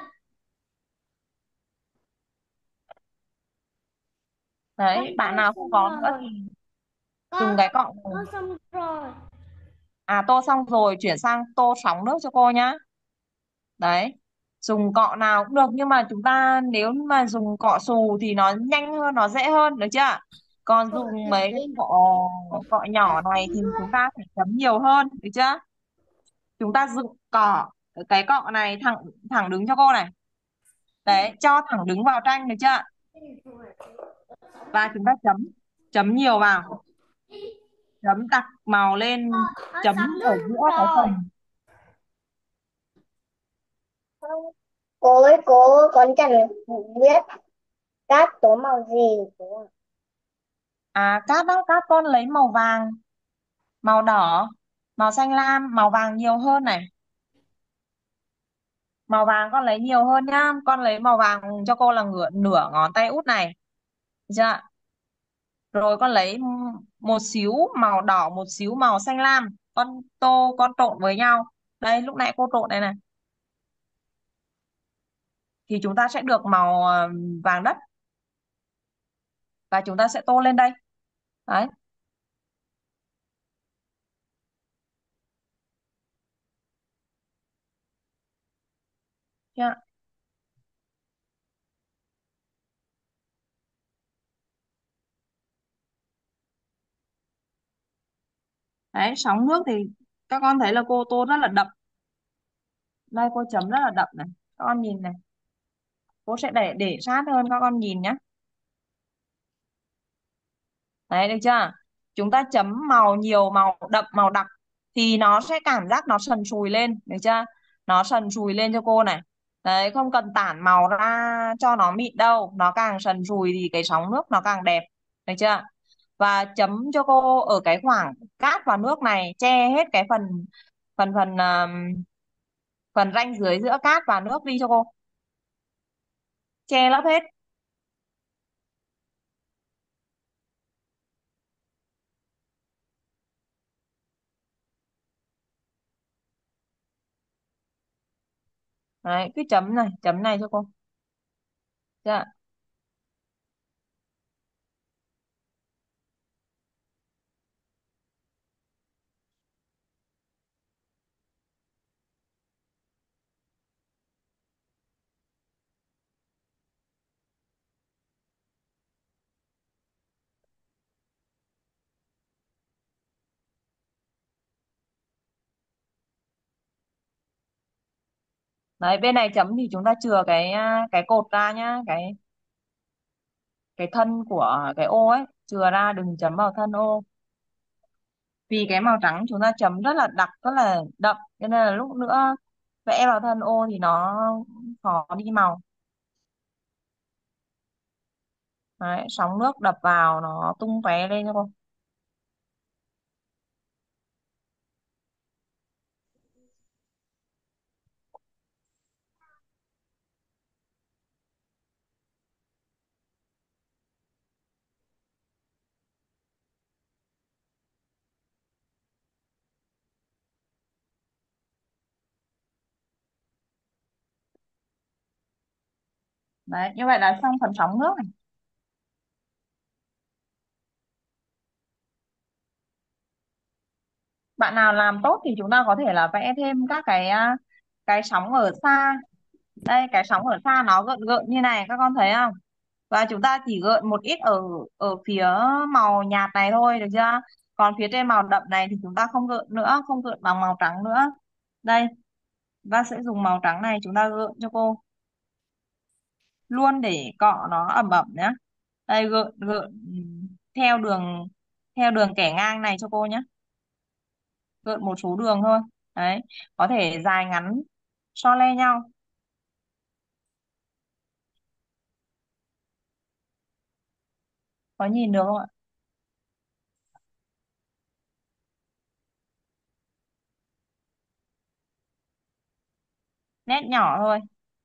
con Đấy, bạn tô nào không xong có nữa rồi. thì dùng Con cái cọ tô này. xong rồi. À tô xong rồi chuyển sang tô sóng nước cho cô nhá. Đấy, dùng cọ nào cũng được, nhưng mà chúng ta nếu mà dùng cọ xù thì nó nhanh hơn, nó dễ hơn, được chưa? Còn dùng mấy cái cọ cọ nhỏ này thì chúng ta phải chấm nhiều hơn, được chưa? Chúng ta dựng cọ, cái cọ này thẳng thẳng đứng cho cô này. Đấy, cho thẳng đứng vào tranh, được chưa? Và chúng ta chấm chấm nhiều vào, chấm đặc màu lên, Nó chấm sắp ở nước giữa cái rồi. phần. Cô ơi, cô con chẳng biết cát tố màu gì cô ạ. À cát đó, cát con lấy màu vàng, màu đỏ, màu xanh lam, màu vàng nhiều hơn này. Màu vàng con lấy nhiều hơn nhá, con lấy màu vàng cho cô là nửa nửa ngón tay út này, được chưa? Rồi con lấy một xíu màu đỏ, một xíu màu xanh lam, con tô con trộn với nhau. Đây lúc nãy cô trộn đây này, thì chúng ta sẽ được màu ờ, vàng đất, và chúng ta sẽ tô lên đây. Đấy, chưa? Đấy, sóng nước thì các con thấy là cô tô rất là đậm. Đây cô chấm rất là đậm này, các con nhìn này. Cô sẽ để để sát hơn các con nhìn nhé. Đấy, được chưa? Chúng ta chấm màu nhiều, màu đậm, màu đặc thì nó sẽ cảm giác nó sần sùi lên, được chưa? Nó sần sùi lên cho cô này. Đấy, không cần tản màu ra cho nó mịn đâu, nó càng sần sùi thì cái sóng nước nó càng đẹp, được chưa? Và chấm cho cô ở cái khoảng cát và nước này, che hết cái phần phần phần um, phần ranh dưới giữa cát và nước đi cho cô, che lấp hết. Đấy, cứ chấm này, chấm này cho cô. Chưa? Đấy, bên này chấm thì chúng ta chừa cái à, cái cột ra nhá, cái cái thân của cái ô ấy, chừa ra, đừng chấm vào thân ô. Vì cái màu trắng chúng ta chấm rất là đặc, rất là đậm, cho nên là lúc nữa vẽ vào thân ô thì nó khó đi màu. Đấy, sóng nước đập vào nó tung tóe lên cho cô. Đấy, như vậy là xong phần sóng nước này. Bạn nào làm tốt thì chúng ta có thể là vẽ thêm các cái à, cái sóng ở xa. Đây, cái sóng ở xa nó gợn gợn như này, các con thấy không? Và chúng ta chỉ gợn một ít ở ở phía màu nhạt này thôi, được chưa? Còn phía trên màu đậm này thì chúng ta không gợn nữa, không gợn bằng màu trắng nữa. Đây, ta sẽ dùng màu trắng này chúng ta gợn cho cô luôn để cọ nó ẩm ẩm nhé. Đây, gợn gợn ừm, theo đường theo đường kẻ ngang này cho cô nhé. Gợn một số đường thôi. Đấy, có thể dài ngắn so le nhau. Có nhìn được không ạ? Nét nhỏ thôi.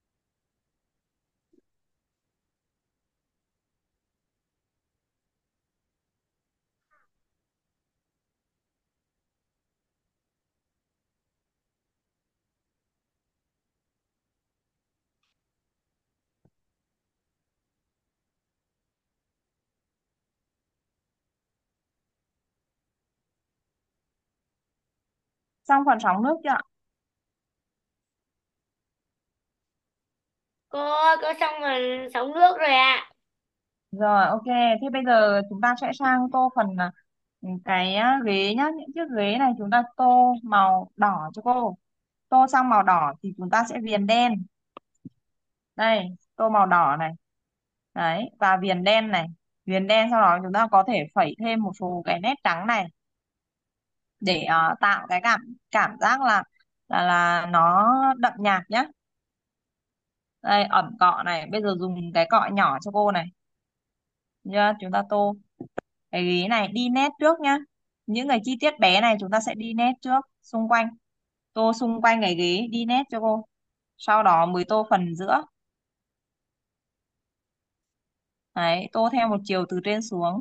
Xong phần sóng nước chưa ạ? Cô cô xong rồi sống nước rồi ạ. Rồi, ok. Thế bây giờ chúng ta sẽ sang tô phần à, cái á, ghế nhá. Những chiếc ghế này chúng ta tô màu đỏ cho cô. Tô xong màu đỏ thì chúng ta sẽ viền đen. Đây, tô màu đỏ này. Đấy, và viền đen này. Viền đen sau đó chúng ta có thể phẩy thêm một số cái nét trắng này để ờ, tạo cái cảm cảm giác là là là nó đậm nhạt nhá. Đây, ẩm cọ này. Bây giờ dùng cái cọ nhỏ cho cô này. Nhá, chúng ta tô cái ghế này đi nét trước nhá. Những cái chi tiết bé này chúng ta sẽ đi nét trước xung quanh, tô xung quanh cái ghế đi nét cho cô, sau đó mới tô phần giữa. Đấy, tô theo một chiều từ trên xuống.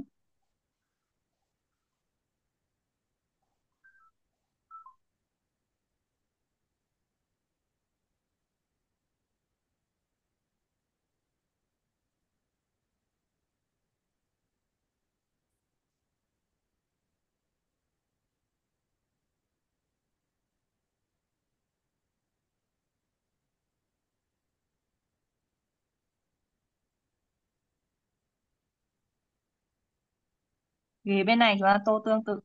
Ghế bên này chúng ta tô tương tự.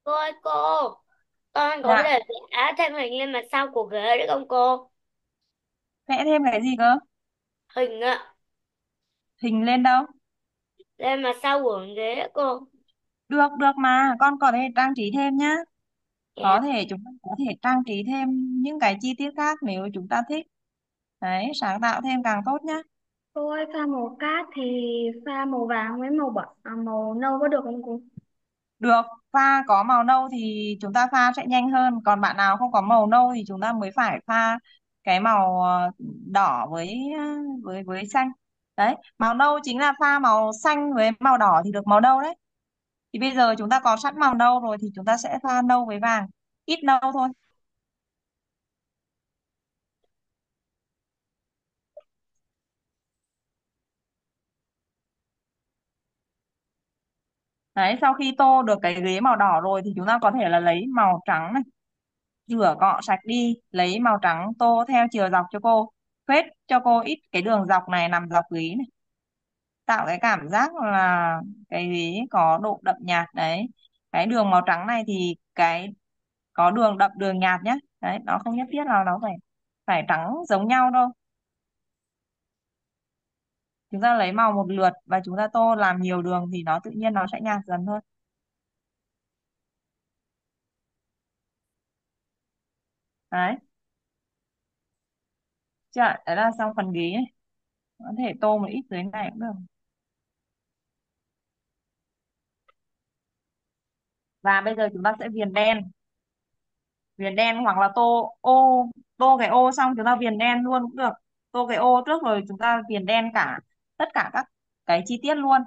Cô ơi cô, con có Dạ, thể vẽ thêm hình lên mặt sau của ghế được không cô? vẽ thêm cái gì cơ? Hình ạ, Hình lên đâu? lên mặt sau của ghế ạ cô. Được, được mà, con có thể trang trí thêm nhá. Dạ. Có thể chúng ta có thể trang trí thêm những cái chi tiết khác nếu chúng ta thích. Đấy, sáng tạo thêm càng tốt nhá. Cô ơi pha màu cát thì pha màu vàng với màu bẩn, à, màu nâu có được không cô? Được, pha có màu nâu thì chúng ta pha sẽ nhanh hơn. Còn bạn nào không có màu nâu thì chúng ta mới phải pha cái màu ờ, đỏ với ờ, với với xanh. Đấy, màu nâu chính là pha màu xanh với màu đỏ thì được màu nâu đấy. Thì bây giờ chúng ta có sẵn màu nâu rồi thì chúng ta sẽ pha nâu với vàng, ít nâu thôi. Đấy, sau khi tô được cái ghế màu đỏ rồi thì chúng ta có thể là lấy màu trắng này, rửa cọ sạch đi, lấy màu trắng tô theo chiều dọc cho cô. Phết cho cô ít cái đường dọc này nằm dọc ghế này, tạo cái cảm giác là cái ghế có độ đậm nhạt đấy. Cái đường màu trắng này thì cái có đường đậm đường nhạt nhé. Đấy, nó không nhất thiết là nó phải phải trắng giống nhau đâu. Chúng ta lấy màu một lượt và chúng ta tô làm nhiều đường thì nó tự nhiên nó sẽ nhạt dần thôi. Đấy, chưa ạ? Đấy là xong phần ghế ấy. Có thể tô một ít dưới này cũng được. Và bây giờ chúng ta sẽ viền đen, viền đen hoặc là tô ô, tô cái ô xong chúng ta viền đen luôn cũng được. Tô cái ô trước rồi chúng ta viền đen cả tất cả các cái chi tiết luôn.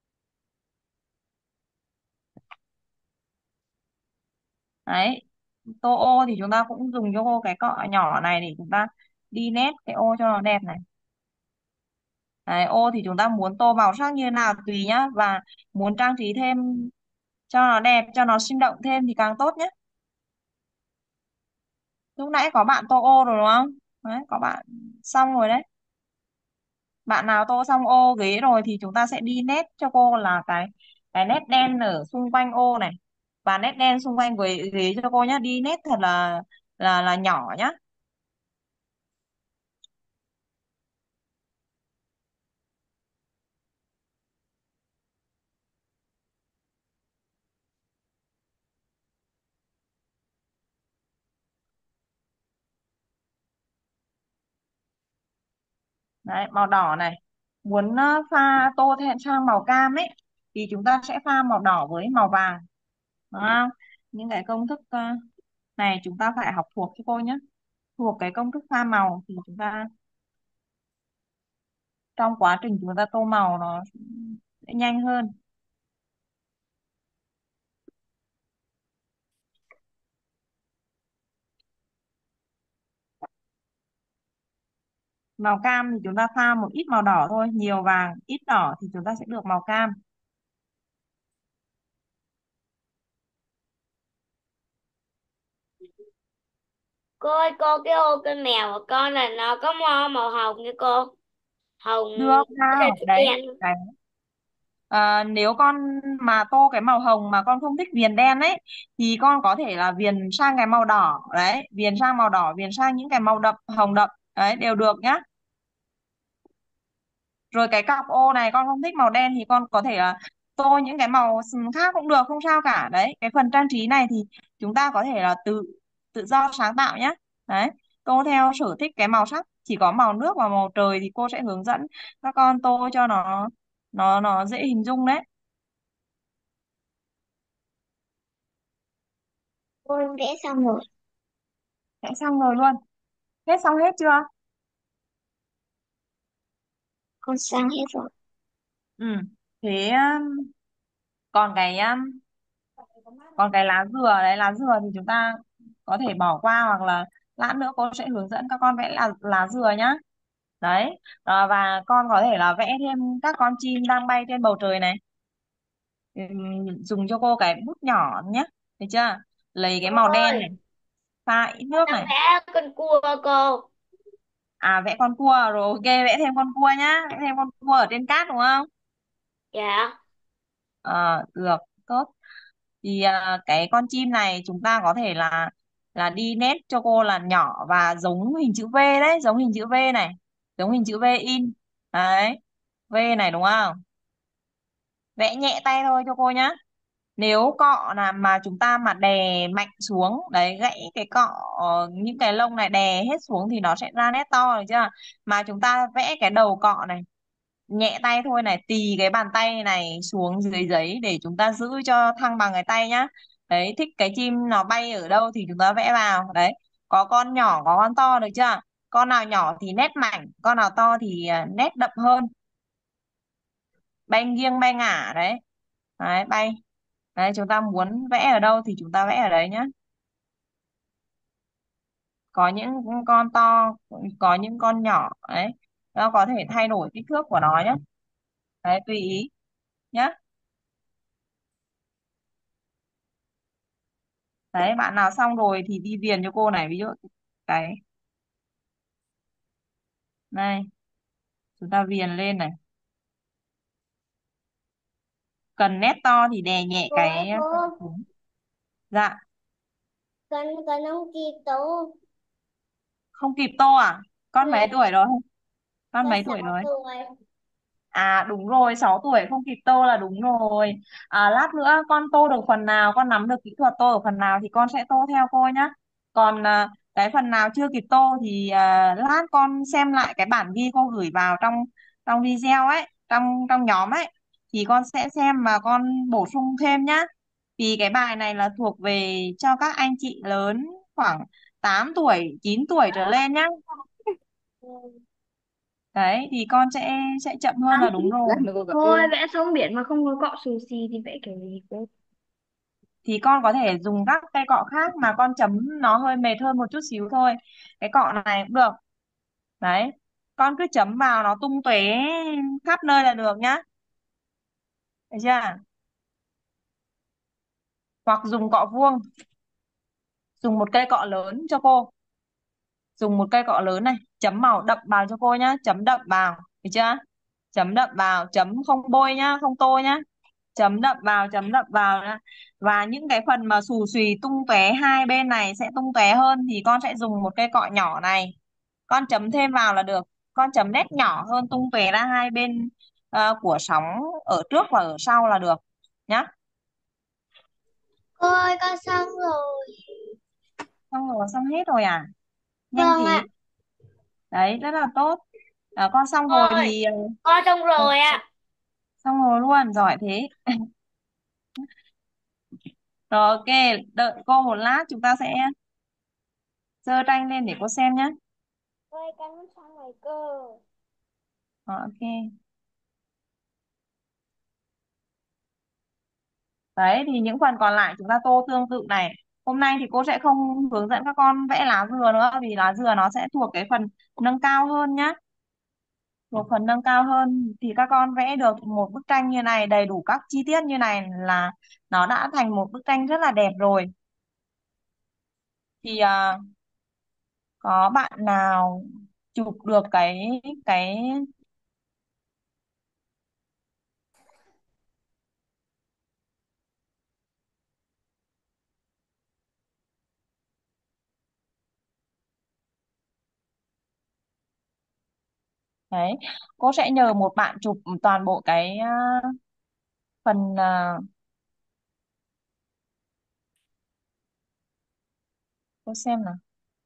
Đấy, tô ô thì chúng ta cũng dùng cho cô cái cọ nhỏ này để chúng ta đi nét cái ô cho nó đẹp này. Đấy, ô thì chúng ta muốn tô màu sắc như nào tùy nhá, và muốn trang trí thêm cho nó đẹp, cho nó sinh động thêm thì càng tốt nhé. Lúc nãy có bạn tô ô rồi đúng không? Đấy, có bạn xong rồi đấy. Bạn nào tô xong ô ghế rồi thì chúng ta sẽ đi nét cho cô là cái cái nét đen ở xung quanh ô này, và nét đen xung quanh ghế ghế cho cô nhá, đi nét thật là là là nhỏ nhá. Đấy, màu đỏ này. Muốn ờ, pha tô thêm sang màu cam ấy thì chúng ta sẽ pha màu đỏ với màu vàng. Đúng không? Những cái công thức ờ, này chúng ta phải học thuộc cho cô nhé. Thuộc cái công thức pha màu thì chúng ta trong quá trình chúng ta tô màu nó sẽ nhanh hơn. Màu cam thì chúng ta pha một ít màu đỏ thôi, nhiều vàng ít đỏ thì chúng ta sẽ được màu cam. Cô ơi cô, cái ô con mèo của con là nó có màu màu hồng như cô. Hồng Được có thể nào chữ đấy, đen. đấy. À, nếu con mà tô cái màu hồng mà con không thích viền đen ấy thì con có thể là viền sang cái màu đỏ đấy, viền sang màu đỏ, viền sang những cái màu đậm hồng đậm đấy đều được nhá. Rồi cái cặp ô này con không thích màu đen thì con có thể là tô những cái màu khác cũng được, không sao cả. Đấy, cái phần trang trí này thì chúng ta có thể là tự tự do sáng tạo nhé. Đấy, tô theo sở thích cái màu sắc, chỉ có màu nước và màu trời thì cô sẽ hướng dẫn các con tô cho nó nó nó dễ hình dung đấy. Con vẽ xong rồi. Sẽ xong rồi luôn. Hết xong hết chưa? Con sang hết rồi. Ừ. Thế um, còn cái um, còn cái lá dừa đấy, lá dừa thì chúng ta có thể bỏ qua, hoặc là lát nữa cô sẽ hướng dẫn các con vẽ lá, lá dừa nhá. Đấy, à, và con có thể là vẽ thêm các con chim đang bay trên bầu trời này. Ừm, dùng cho cô cái bút nhỏ nhé, được chưa? Lấy cái Cô màu đen này, ơi, pha ít con nước đang này. vẽ con cua cô. À, vẽ con cua rồi, ok, vẽ thêm con cua nhá, vẽ thêm con cua ở trên cát đúng không? Dạ. Ờ, được, tốt. Thì à, cái con chim này chúng ta có thể là là đi nét cho cô là nhỏ và giống hình chữ V đấy, giống hình chữ V này, giống hình chữ V in. Đấy, V này đúng không? Vẽ nhẹ tay thôi cho cô nhá. Nếu cọ là mà chúng ta mà đè mạnh xuống đấy, gãy cái cọ, ờ, những cái lông này đè hết xuống thì nó sẽ ra nét to, được chưa? Mà chúng ta vẽ cái đầu cọ này nhẹ tay thôi này, tì cái bàn tay này xuống dưới giấy để chúng ta giữ cho thăng bằng cái tay nhá. Đấy, thích cái chim nó bay ở đâu thì chúng ta vẽ vào đấy. Có con nhỏ có con to, được chưa? Con nào nhỏ thì nét mảnh, con nào to thì à, nét đậm hơn. Bay nghiêng bay ngả đấy. Đấy, bay. Đấy, chúng ta muốn vẽ ở đâu thì chúng ta vẽ ở đấy nhá. Có những con to, có những con nhỏ đấy, nó có thể thay đổi kích thước của nó nhé. Đấy, tùy ý nhá. Đấy, bạn nào xong rồi thì đi viền cho cô này, ví dụ cái này chúng ta viền lên này. Cần nét to thì đè nhẹ Cô ơi cái cô, cọ xuống. Dạ. con con ông kịp tú. Không kịp tô à? Con mấy Ừ, tuổi rồi? Con con mấy tuổi sáu rồi? tuổi. À đúng rồi, sáu tuổi không kịp tô là đúng rồi. À, lát nữa con tô được phần nào, con nắm được kỹ thuật tô ở phần nào thì con sẽ tô theo cô nhá. Còn à, cái phần nào chưa kịp tô thì à, lát con xem lại cái bản ghi cô gửi vào trong trong video ấy, trong trong nhóm ấy, thì con sẽ xem và con bổ sung thêm nhá. Vì cái bài này là thuộc về cho các anh chị lớn khoảng tám tuổi, chín tuổi trở lên nhá. Ừ. Đấy thì con sẽ sẽ chậm hơn là đúng rồi. Thôi vẽ sông biển mà không có cọ xù xì thì vẽ kiểu gì cô? Thì con có thể dùng các cây cọ khác mà con chấm nó hơi mệt hơn một chút xíu thôi. Cái cọ này cũng được. Đấy, con cứ chấm vào nó tung tóe khắp nơi là được nhá. Được chưa? Hoặc dùng cọ vuông, dùng một cây cọ lớn cho cô, dùng một cây cọ lớn này chấm màu đậm vào cho cô nhá, chấm đậm vào, được chưa? Chấm đậm vào, chấm không bôi nhá, không tô nhá, chấm đậm vào, chấm đậm vào nhá. Và những cái phần mà xù xì tung tóe hai bên này sẽ tung tóe hơn thì con sẽ dùng một cây cọ nhỏ này, con chấm thêm vào là được. Con chấm nét nhỏ hơn tung tóe ra hai bên ờ, của sóng ở trước và ở sau là được nhá. Cô ơi con xong rồi. Xong rồi, xong hết rồi à? Nhanh Vâng ạ. thế. Đấy, rất là tốt. À, con xong Cô rồi ơi, thì con xong ờ, rồi ạ. xong rồi luôn, giỏi thế. Rồi, ok, đợi cô một lát chúng ta sẽ giơ tranh lên để cô xem nhé. Cô ơi con xong rồi cơ. Rồi, ok. Đấy thì những phần còn lại chúng ta tô tương tự này. Hôm nay thì cô sẽ không hướng dẫn các con vẽ lá dừa nữa vì lá dừa nó sẽ thuộc cái phần nâng cao hơn nhá. Thuộc phần nâng cao hơn thì các con vẽ được một bức tranh như này đầy đủ các chi tiết như này là nó đã thành một bức tranh rất là đẹp rồi. Thì à, có bạn nào chụp được cái cái đấy, cô sẽ nhờ một bạn chụp toàn bộ cái à, phần à, cô xem nào.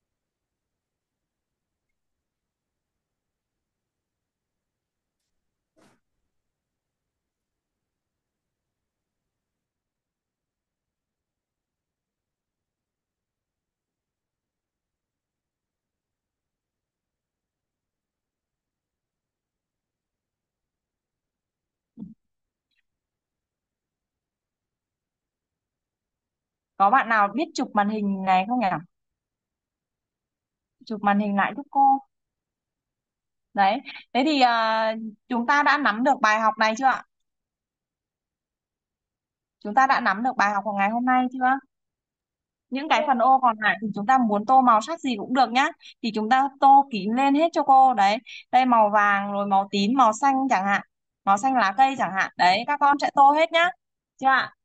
Có bạn nào biết chụp màn hình này không nhỉ? Chụp màn hình lại giúp cô. Đấy, thế thì à, chúng ta đã nắm được bài học này chưa ạ? Chúng ta đã nắm được bài học của ngày hôm nay chưa? Những cái phần ô còn lại thì chúng ta muốn tô màu sắc gì cũng được nhá. Thì chúng ta tô kín lên hết cho cô. Đấy, đây màu vàng rồi màu tím, màu xanh chẳng hạn. Màu xanh lá cây chẳng hạn. Đấy, các con sẽ tô hết nhá. Chưa ạ?